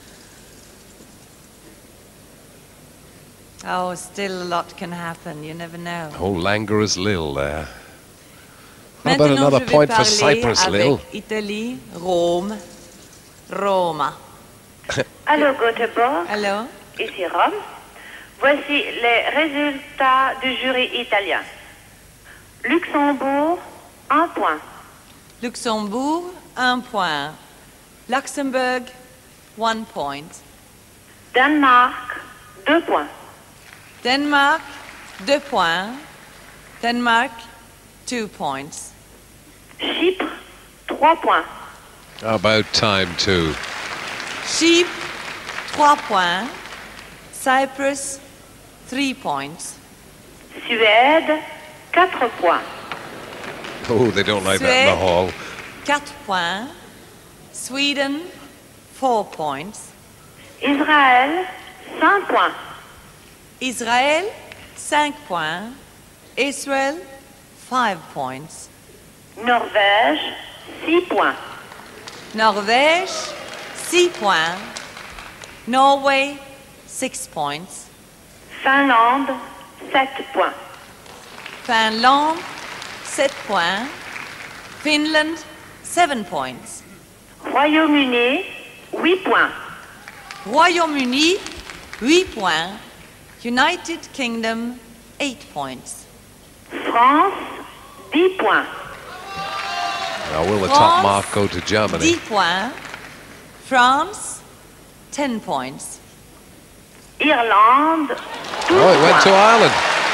Oh, still a lot can happen, you never know. Oh, languorous Lill there. How about another point for Cyprus, Lill? Italie, Rome, Roma. Allô, Gothenburg. Allô? Ici Rome. Voici les résultats du jury italien. Luxembourg, 1 point. Luxembourg, 1 point. Luxembourg, 1 point. Danemark, 2 points. Denmark, 2 points. Denmark, 2 points. Chypre, 3 points. About time, too. Chypre, 3 points. Cyprus, 3 points. Suède, 4 points. Oh, they don't like that in the hall. 4 points. Sweden, 4 points. Israël, 5 points. Israël, 5 points. Israel, 5 points. Norvège, 6 points. Norvège, 6 points. Norway, 6 points. Finlande, 7 points. Finlande, 7 points. Finland, 7 points. Royaume-Uni, 8 points. Royaume-Uni, 8 points. United Kingdom, 8 points. France, 10 points. Now, will the top mark go to Germany? 10 points. France, 10 points. Irlande, 12 Oh, it went to Ireland.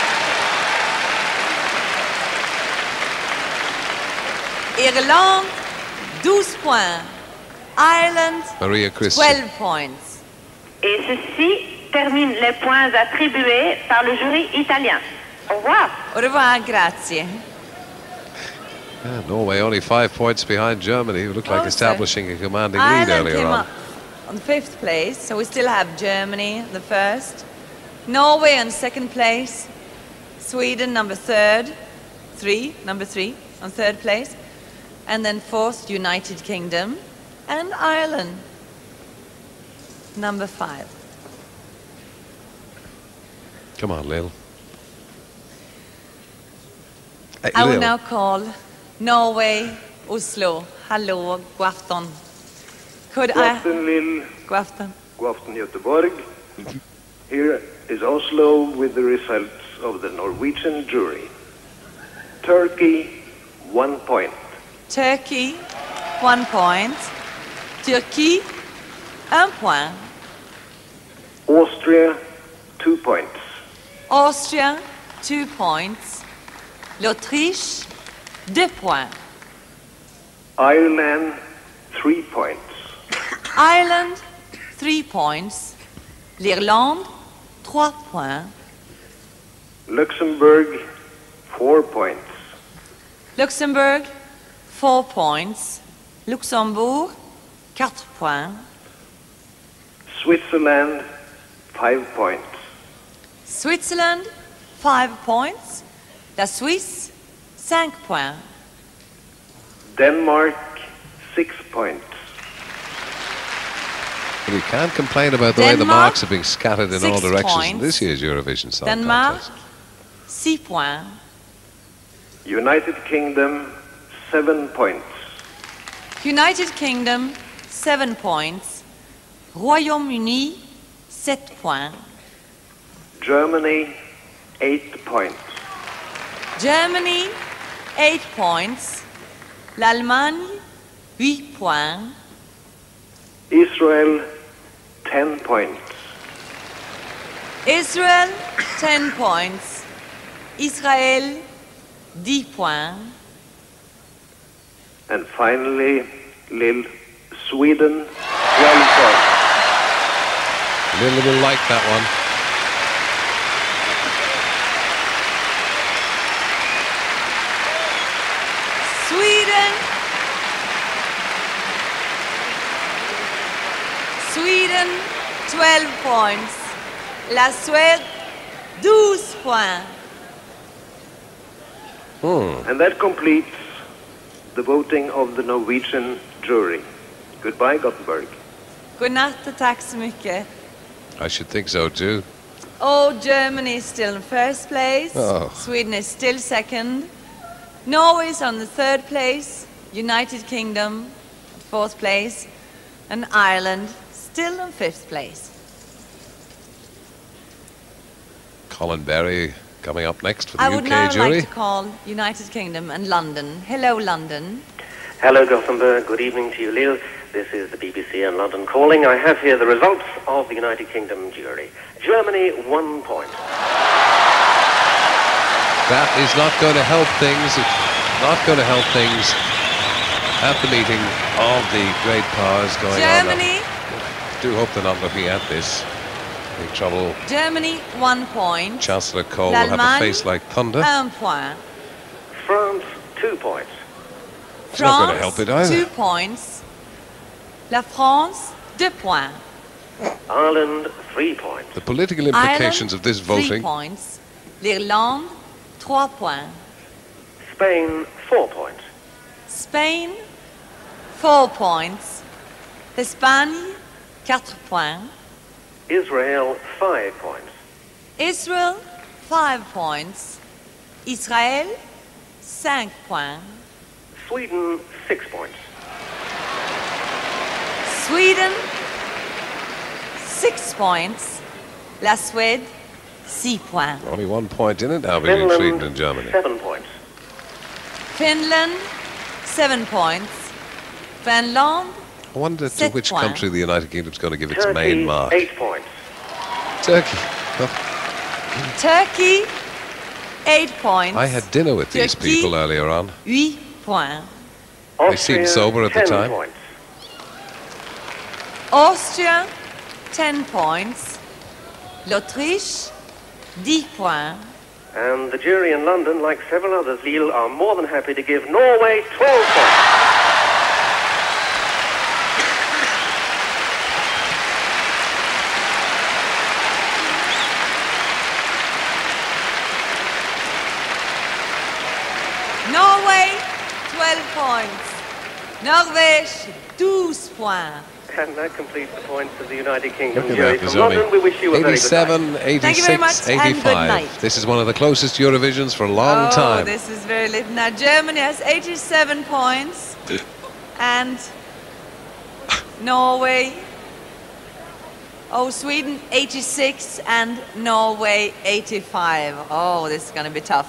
Irlande, 12 points. Ireland, Maria Christian. 12 points. Et ceci termine les points attribués par le jury italien. Au revoir. Au revoir, grazie. Yeah, Norway only 5 points behind Germany, who looked like establishing a commanding lead Ireland earlier came on. up on 5th place, so we still have Germany, the first. Norway on 2nd place. Sweden, number 3, number 3 on 3rd place. And then 4th, United Kingdom. And Ireland, number 5. Come on, Lill. Hey, I will Lill. now call Norway, Oslo. Hello, god afton. Could God afton, Lill. God afton. God afton, Göteborg. Here is Oslo with the results of the Norwegian jury. Turkey, 1 point. Turkey, 1 point. Turkey, 1 point. Austria, 2 points. Austria, 2 points. L'Autriche, 2 points. Ireland, 3 points. Ireland, 3 points. L'Irlande, 3 points. Luxembourg, 4 points. Luxembourg, 4 points. Luxembourg, 4 points. Switzerland, 5 points. Switzerland, 5 points. La Suisse, 5 points. Denmark, 6 points. We can't complain about the way the Denmark, marks are being scattered in all 6 directions in points. this year's Eurovision Song Denmark, Contest. 6 points. United Kingdom, 7 points. United Kingdom, 7 points. Royaume-Uni, 7 points. Germany, 8 points. Germany, 8 points. L'Allemagne, 8 points. Israel, 10 points. Israel, 10 points. Israël, 10 points. And finally, Lill, Sweden, 12 points. Lill will like that one. Sweden, 12 points. La Suède, 12 points. And that completes the voting of the Norwegian jury. Goodbye, Gothenburg. Godnatt och tack så mycket. I should think so too. Oh, Germany is still in first place. Oh. Sweden is still second. Norway is on the third place. United Kingdom, fourth place. And Ireland still in fifth place. Colin Berry coming up next for the I would UK now jury. like to call United Kingdom and London. Hello, London. Hello, Gothenburg. Good evening to you, Lill. This is the BBC in London calling. I have here the results of the United Kingdom jury. Germany, 1 point. That is not going to help things. It's not going to help things at the meeting of the great powers going Germany. on. I do hope they're not looking at this. Big trouble. Germany, 1 point. Chancellor Kohl will have a face like thunder. 1 point. France, 2 points. It's not going to help it either. 2 points. La France, 2 points. Ireland, 3 points. The political implications of this voting. 3 points. L'Irlande, 3 points. Spain, 4 points. Spain, 4 points. Espagne, 4 points. Israel, 5 points. Israel, 5 points. Israël, 5 points. Sweden, 6 points. Sweden, 6 points. La Suède, 6 points. Only 1 point in it now between Finland, Sweden and Germany. 7 points. Finland, 7 points. Finland, I wonder to 7 which points. country the United Kingdom's going to give its Turkey, main mark. 8 points. Turkey. Oh, Turkey, 8 points. I had dinner with these Turkey, people earlier on. 8 points. They seemed sober at the 10 time. points. Austria, 10 points. L'Autriche, 10 points. And the jury in London, like several others, Lill, are more than happy to give Norway 12 points. Norway, 12 points. Norvège, 12 points. And that completes the points of the United Kingdom Look at jury. that, there's From London, only we wish you a very good night. 87, Thank you very much, 86, and good 85. night. This is one of the closest Eurovisions for a long Oh, time. this is very little. Now, Germany has 87 points. And Norway. Oh, Sweden, 86. And Norway, 85. Oh, this is going to be tough.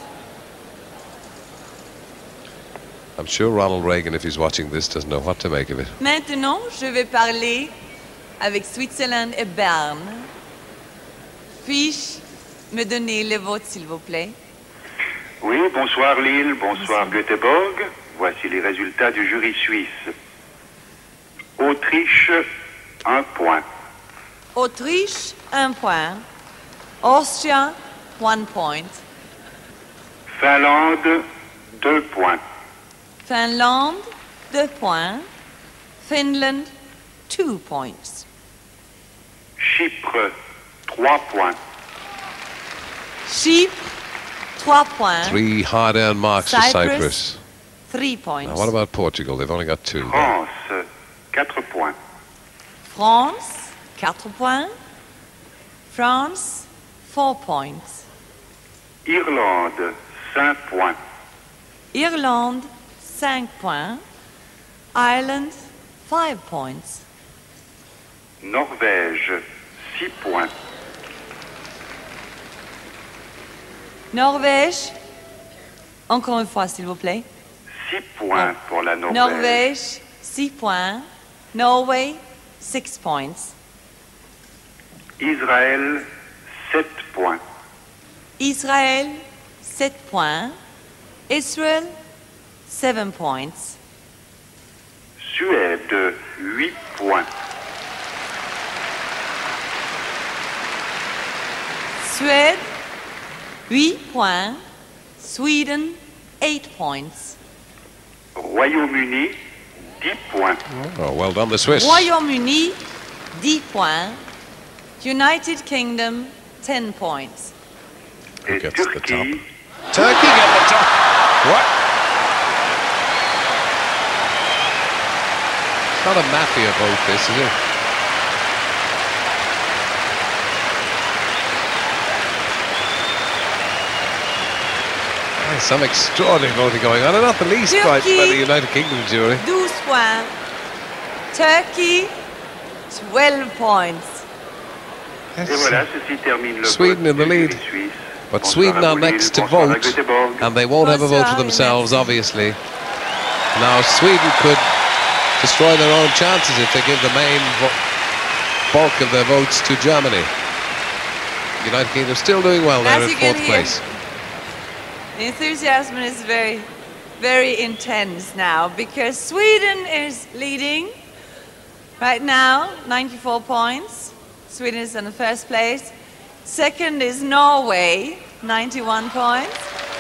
I'm sure Ronald Reagan, if he's watching this, doesn't know what to make of it. Maintenant, je vais parler avec Switzerland et Berne. Puis-je me donner le vote, s'il vous plaît? Oui, bonsoir Lill, bonsoir Göteborg. Voici les résultats du jury suisse. Autriche, 1 point. Autriche, 1 point. Austria, 1 point. Finlande, 2 points. Finlande, 2 points. Finland, 2 points. Chypre, 3 points. Chypre, 3 points. 3 hard-earned marks for Cyprus. 3 points. Now, what about Portugal? They've only got 2. France, 4 points. France, 4 points. France, 4 points. Irlande, 5 points. Irlande, 5 points. Ireland, 5 points. Norvège, 6 points. Norvège, encore une fois, s'il vous plaît. 6 points pour la Norvège. Norvège, 6 points. Norway, 6 points. Israël, 7 points. Israël, 7 points. Israel, 7 points. Suède, 8 points. Suède, 8 points. Sweden, 8 points. Royaume-Uni, 10 points. Oh, well done, the Swiss. Royaume-Uni, 10 points. United Kingdom, 10 points. Who gets the top? Turkey get the top. What? It's not a mafia vote, this, is it? There's some extraordinary voting going on, and not the least by the United Kingdom jury. 12 points. Turkey, 12 points. Sweden in the lead. But Sweden are next to vote, and they won't have a vote for themselves, obviously. Now, Sweden could destroy their own chances if they give the main bulk of their votes to Germany. The United Kingdom still doing well there in 4th place. The enthusiasm is very, very intense now because Sweden is leading right now, 94 points. Sweden is in the 1st place. 2nd is Norway, 91 points.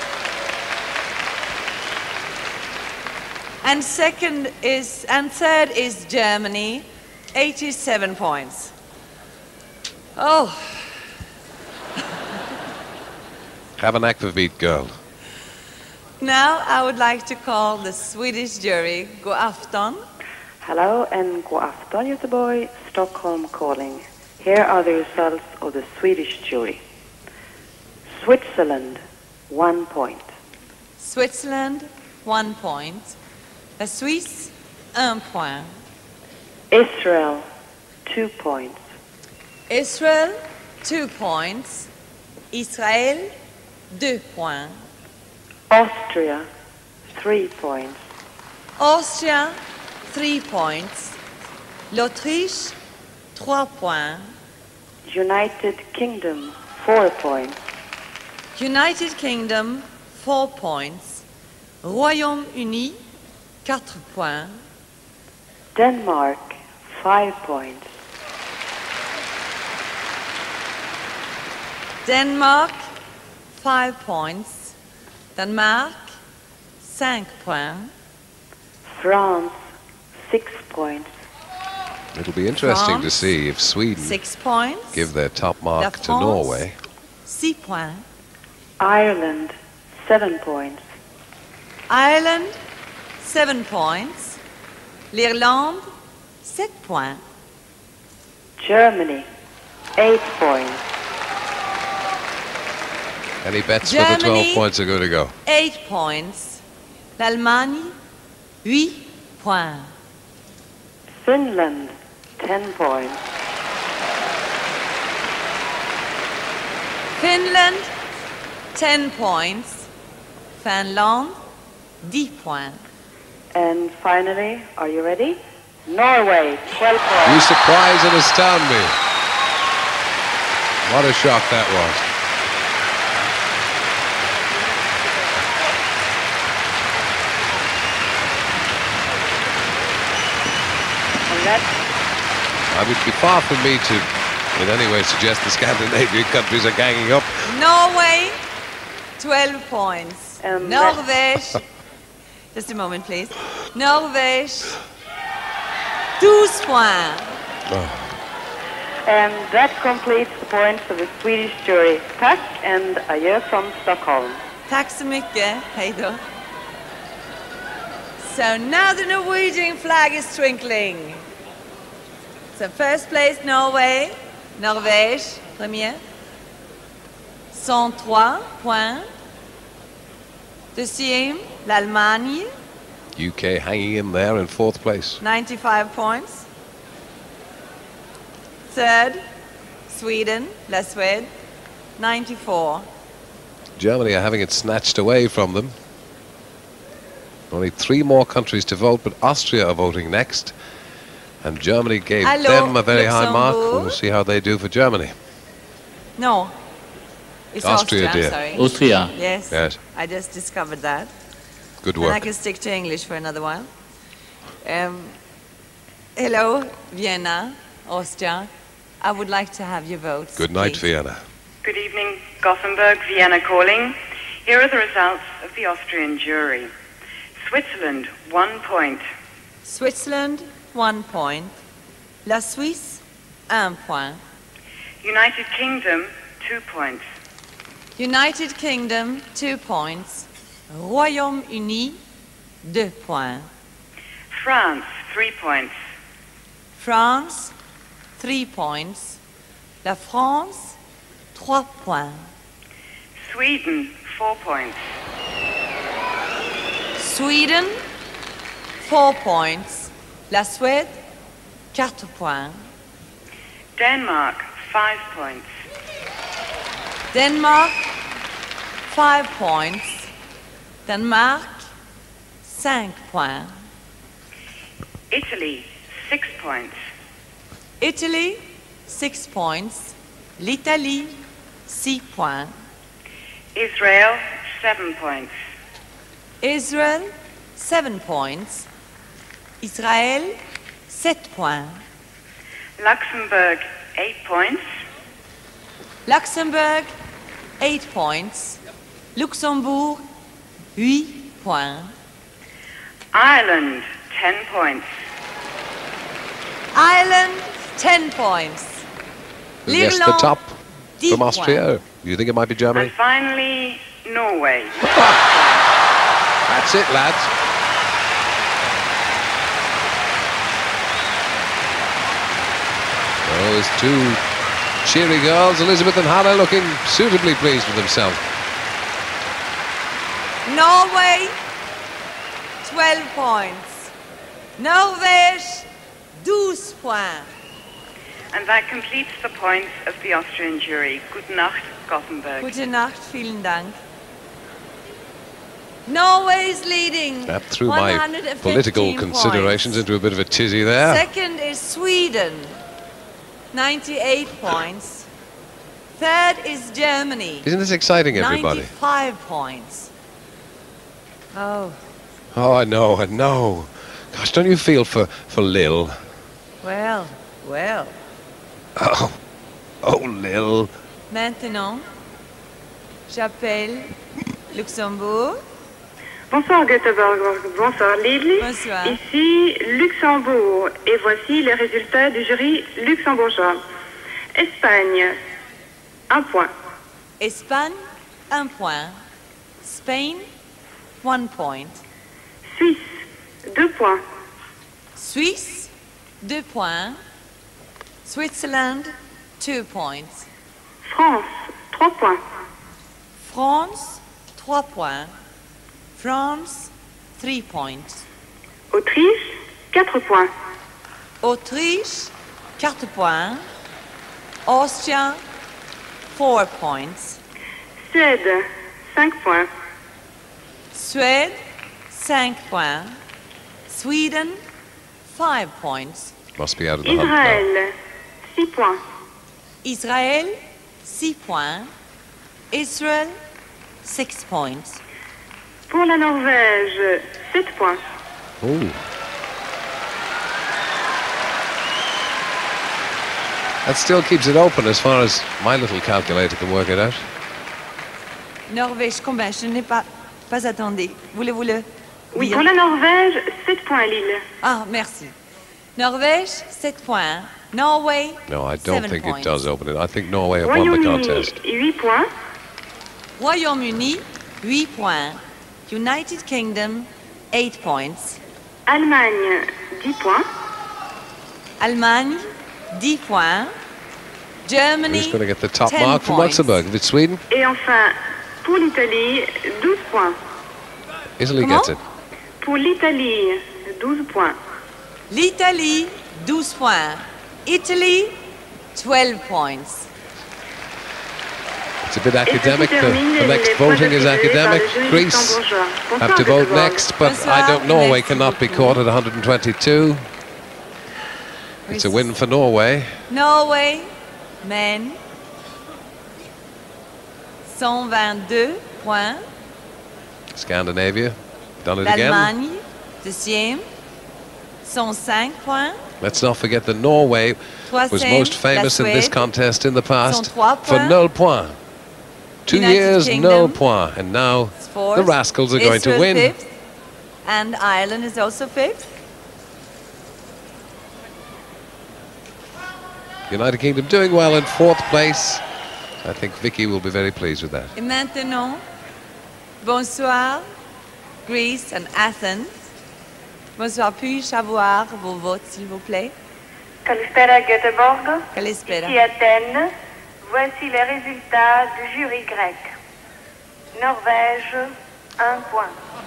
And 3rd is Germany, 87 points. Oh. Have an akvavit, girl. Now I would like to call the Swedish jury. God afton. Hello and god afton, Göteborg, Stockholm calling. Here are the results of the Swedish jury. Switzerland, 1 point. Switzerland, 1 point. La Suisse, 1 point. Israel, 2 points. Israel, 2 points. Israel, 2 points. Austria, 3 points. Austria, 3 points. L'Autriche, 3 points. United Kingdom, 4 points. United Kingdom, 4 points. Royaume-Uni, 4 points. Denmark, 5 points. Denmark, 5 points. Denmark, 5 points. France, 6 points. It'll be interesting France, to see if Sweden 6 points. give their top mark to France, Norway. 6 points. Ireland, 7 points. Ireland, 7 points. L'Irlande, 7 points. Germany, 8 points. Any bets Germany, for the 12 points are going to go? 8 points. L'Allemagne, 8 points. Finland, 10 points. Finland, 10 points. Finland, 10 points. And finally, are you ready? Norway, 12 points. You surprise and astound me. What a shock that was. I would be far from me to in any way suggest the Scandinavian countries are ganging up. Norway, 12 points. Norvège, just a moment please. Norvège, 12 points. Oh. And that completes the points of the Swedish jury. Tack and adjö from Stockholm. Tack så mycket, hej då. So now the Norwegian flag is twinkling. So 1st place Norway, Norvège, premier, 103 points. 2e, l'Allemagne, UK hanging in there in 4th place. 95 points. 3rd, Sweden, la Suède, 94. Germany are having it snatched away from them. Only 3 more countries to vote, but Austria are voting next. And Germany gave them a very high mark. We'll see how they do for Germany. No, it's Austria, Austria, dear. sorry. Austria. Yes, yes. I just discovered that. Good And work. I can stick to English for another while. Hello, Vienna, Austria. I would like to have your votes. Good night, please. Vienna. Good evening, Gothenburg, Vienna calling. Here are the results of the Austrian jury. Switzerland, 1 point. Switzerland, 1 point. La Suisse, 1 point. United Kingdom, 2 points. United Kingdom, 2 points. Royaume-Uni, 2 points. France, 3 points. France, 3 points. La France, 3 points. Sweden, 4 points. Sweden, 4 points. La Suède, 4 points. Denmark, 5 points. Denmark, 5 points. Denmark, 5 points. Italy, 6 points. Italy, 6 points. L'Italie, 6 points. Israel, 7 points. Israel, 7 points. Israël, 7 points. Luxembourg, 8 points. Luxembourg, 8 points. Luxembourg, 8 points. Ireland, 10 points. Ireland, 10 points. Yes, the top from Austria. You think it might be Germany? And finally, Norway. That's it, lads. Those two cheery girls, Elizabeth and Hannah, looking suitably pleased with themselves. Norway, 12 points. Norvège, 12 points. And that completes the points of the Austrian jury. Gute Nacht, Gothenburg. Gute Nacht, vielen Dank. Norway is leading. That threw my 115 political considerations into a bit of a tizzy there. Second is Sweden, 98 points. Third is Germany. Isn't this exciting, everybody? 95 points. Oh, Oh, I know, I know. Gosh, don't you feel for Lill? well. Oh, Lill. Maintenant, j'appelle Luxembourg. Bonsoir Göteborg, bonsoir Lill. Bonsoir. Ici Luxembourg et voici les résultats du jury luxembourgeois. Espagne, 1 point. Espagne, 1 point. Spain, 1 point. Suisse, 2 points. Suisse, 2 points. Switzerland, 2 points. France, 3 points. France, 3 points. France, 3 points. Autriche, 4 points. Autriche, 4 points. Austria, 4 points. Suède, 5 points. Suède, 5 points. Sweden, 5 points. Must be out of the hunt now. Israël, 6 points. Israël, 6 points. Israel, 6 points. Pour la Norvège, 7 points. Ooh. That still keeps it open as far as my little calculator can work it out. Norvège, combien? Je n'ai pas attendu. Voulez-vous le Oui, dire? pour la Norvège, 7 points, Lill. Ah, merci. Norvège, 7 points. Norway, No, I don't 7 think points. it does open it. I think Norway have won the Royaume-Uni, contest. 8 points. Royaume-Uni, 8 points. United Kingdom, 8 points. Allemagne, 10 points. Allemagne, 10 points. Germany, Who's going to get the top 10 mark from points. Luxembourg? If it's Sweden, Et enfin, pour l'Italie, 12 points. Italy Comment? gets it. Pour l'Italie, 12 points. L'Italie, 12 points. Italy, 12 points. It's a bit academic. The next voting is academic. Greece have to vote next, but I don't. Norway cannot be caught at 122. It's a win for Norway. Norway, men, 122 points. Scandinavia, done it again. L'Allemagne, deuxième, 105 points. Let's not forget that Norway was most famous in this contest in the past for 0 points. 2 United years, Kingdom. 0 points. And now Fourth. the Rascals are going to Israel win. fifth. And Ireland is also fifth. United Kingdom doing well in 4th place. I think Vicky will be very pleased with that. Et maintenant, bonsoir, Greece and Athens. Bonsoir, puis-je avoir vos votes, s'il vous plaît? Kalispera Göteborg. Kalispera. Ici Athènes. Voici les résultats du jury grec. Norvège, 1 point.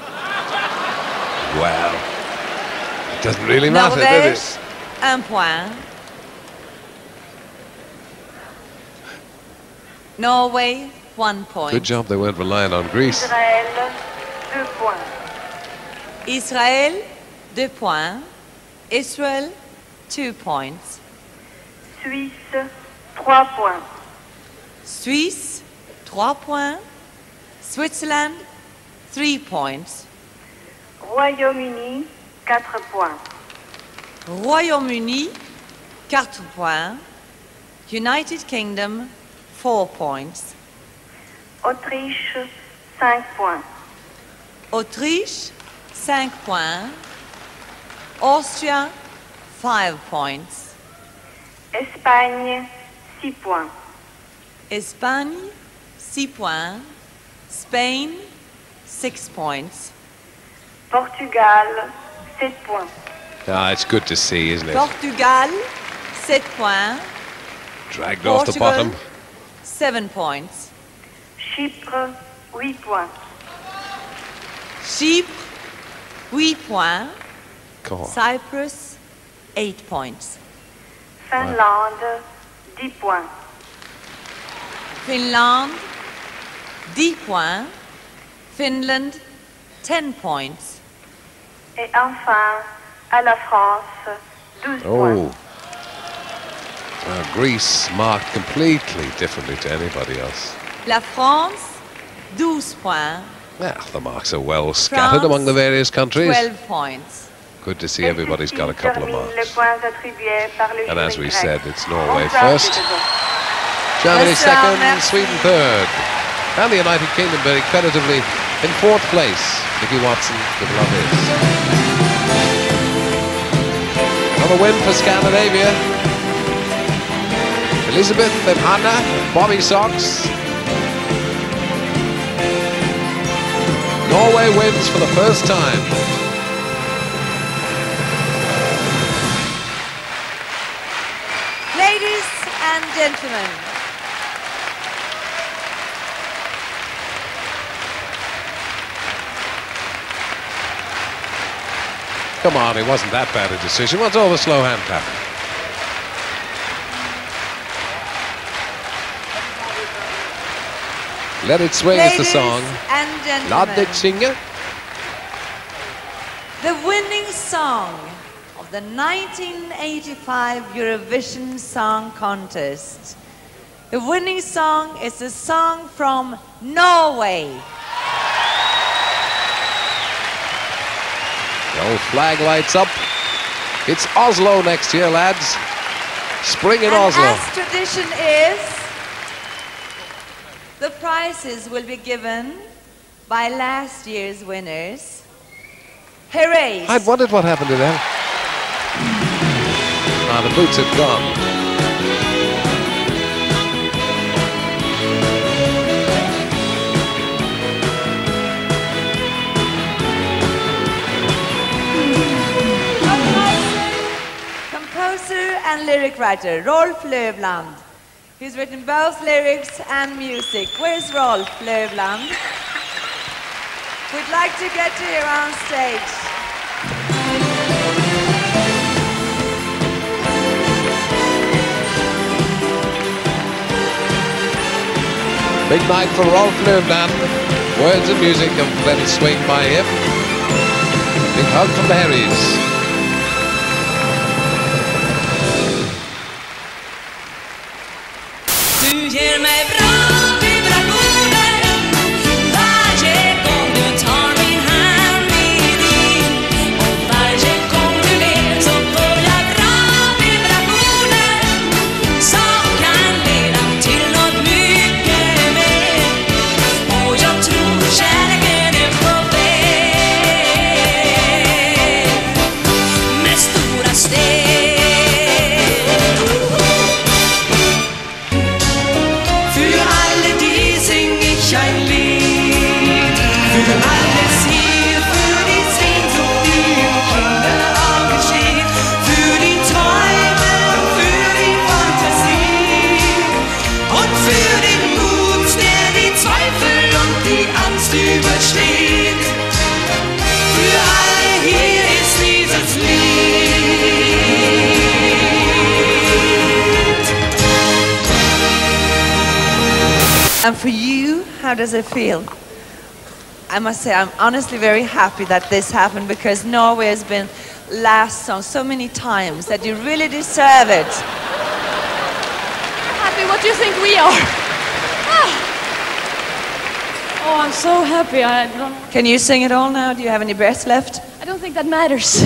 Well, it doesn't really matter, does Norvège, it? 1 point. Norway, 1 point. Good job they weren't relying on Greece. Israël, 2 points. Israël, 2 points. Israel, 2 points. Suisse, 3 points. Suisse, 3 points. Switzerland, 3 points. Royaume-Uni, 4 points. Royaume-Uni, 4 points. United Kingdom, 4 points. Autriche, 5 points. Autriche, 5 points. Austria, 5 points. Espagne, 6 points. Espagne, 6 points. Spain, 6 points. Portugal, 7 points. Ah, it's good to see, isn't it? Portugal, 7 points. Dragged off the bottom. 7 points. Chypre, 8 points. Chypre, 8 points. Go on. Cyprus, 8 points. Finlande, 10 points. Finland, 10 points. Finland, 10 points. Et enfin, à la France, 12 points. Greece marked completely differently to anybody else. La France, 12 points. Well, the marks are well scattered France, among the various countries. 12 points. Good to see everybody's got a couple of marks. Les points attribués par le And as jury we grec. said, it's Norway Bonsoir, first, Göteborg. Germany Bonsoir, second, merci. Sweden third, and the United Kingdom very creditably in 4th place. Vicky Watson, good luck is. Another win for Scandinavia. Elizabeth and Anna, Bobby Socks. Norway wins for the first time. Ladies and gentlemen, Come on, it wasn't that bad a decision. What's all the slow hand clapping? Let It Swing is the ladies song. and Lad gentlemen, det svinga. the winning song of the 1985 Eurovision Song Contest. The winning song is a song from Norway. The old flag lights up. It's Oslo next year, lads. Spring in And Oslo. as tradition is, the prizes will be given by last year's winners. Hooray! I'd wondered what happened to them. Ah, the boots have gone. Composer and lyric writer Rolf Löfland. He's written both lyrics and music. Where's Rolf Löfland? We'd like to get you here on stage. Big night for Rolf Löfland. Words and music of Let It Swing by him. Big hug from the Harrys. Du ger mig bra vibrationer varje gång du tar min hand i din. Och varje gång du ler så får jag bra vibrationer steht. Für alle hier ist dieses Lied. And for you, how does it feel? I must say, I'm honestly very happy that this happened, because Norway has been last song so many times that you really deserve it. Happy? What do you think we are? Oh, I'm so happy. I don't. Can you sing it all now? Do you have any breath left? I don't think that matters.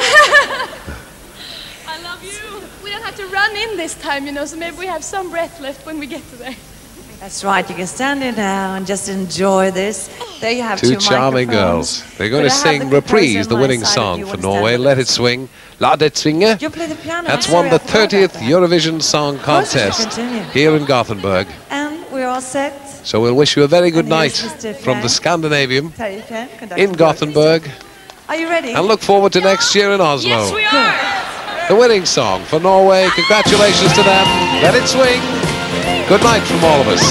I love you. We don't have to run in this time, you know, so maybe we have some breath left when we get to there. That's right. You can stand in now and just enjoy this. There you have two charming girls. They're going to sing Reprise, the winning song for Norway. Let It Swing. La det svinge. You play the piano. That's won the 30th Eurovision Song Contest here in Gothenburg. And we're all set. So we'll wish you a very good night from the Scandinavium in Gothenburg. Are you ready? And look forward to next year in Oslo. Yes, we are. The winning song for Norway. Congratulations to them. Let it swing. Good night from all of us.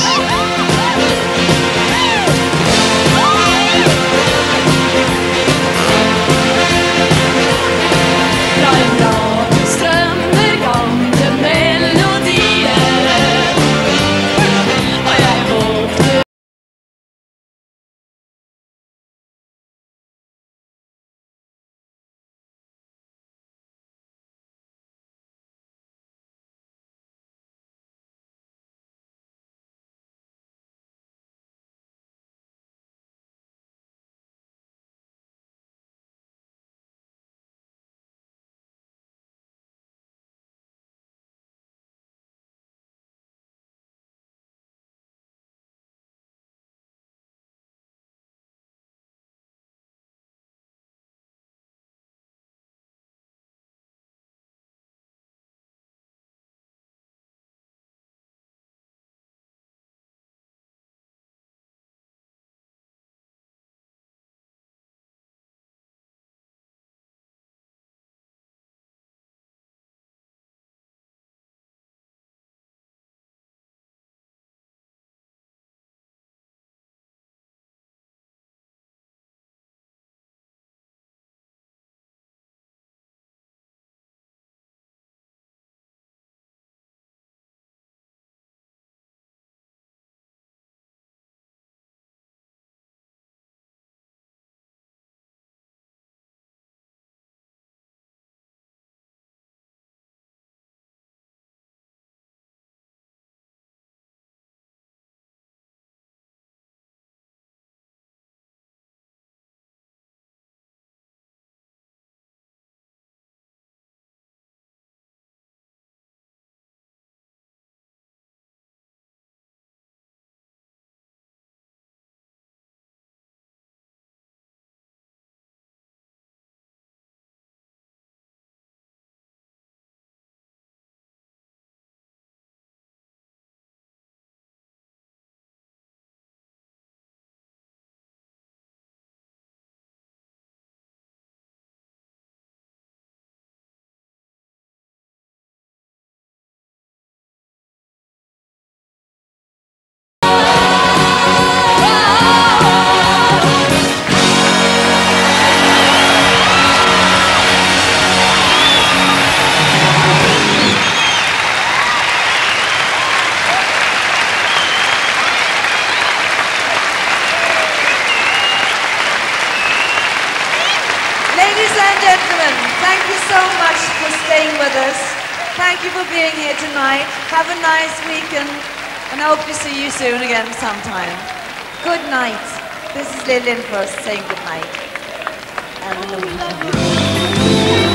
Thank you for being here tonight. Have a nice weekend, and I hope to see you soon again sometime. Good night. This is Lill Lindfors saying good night. And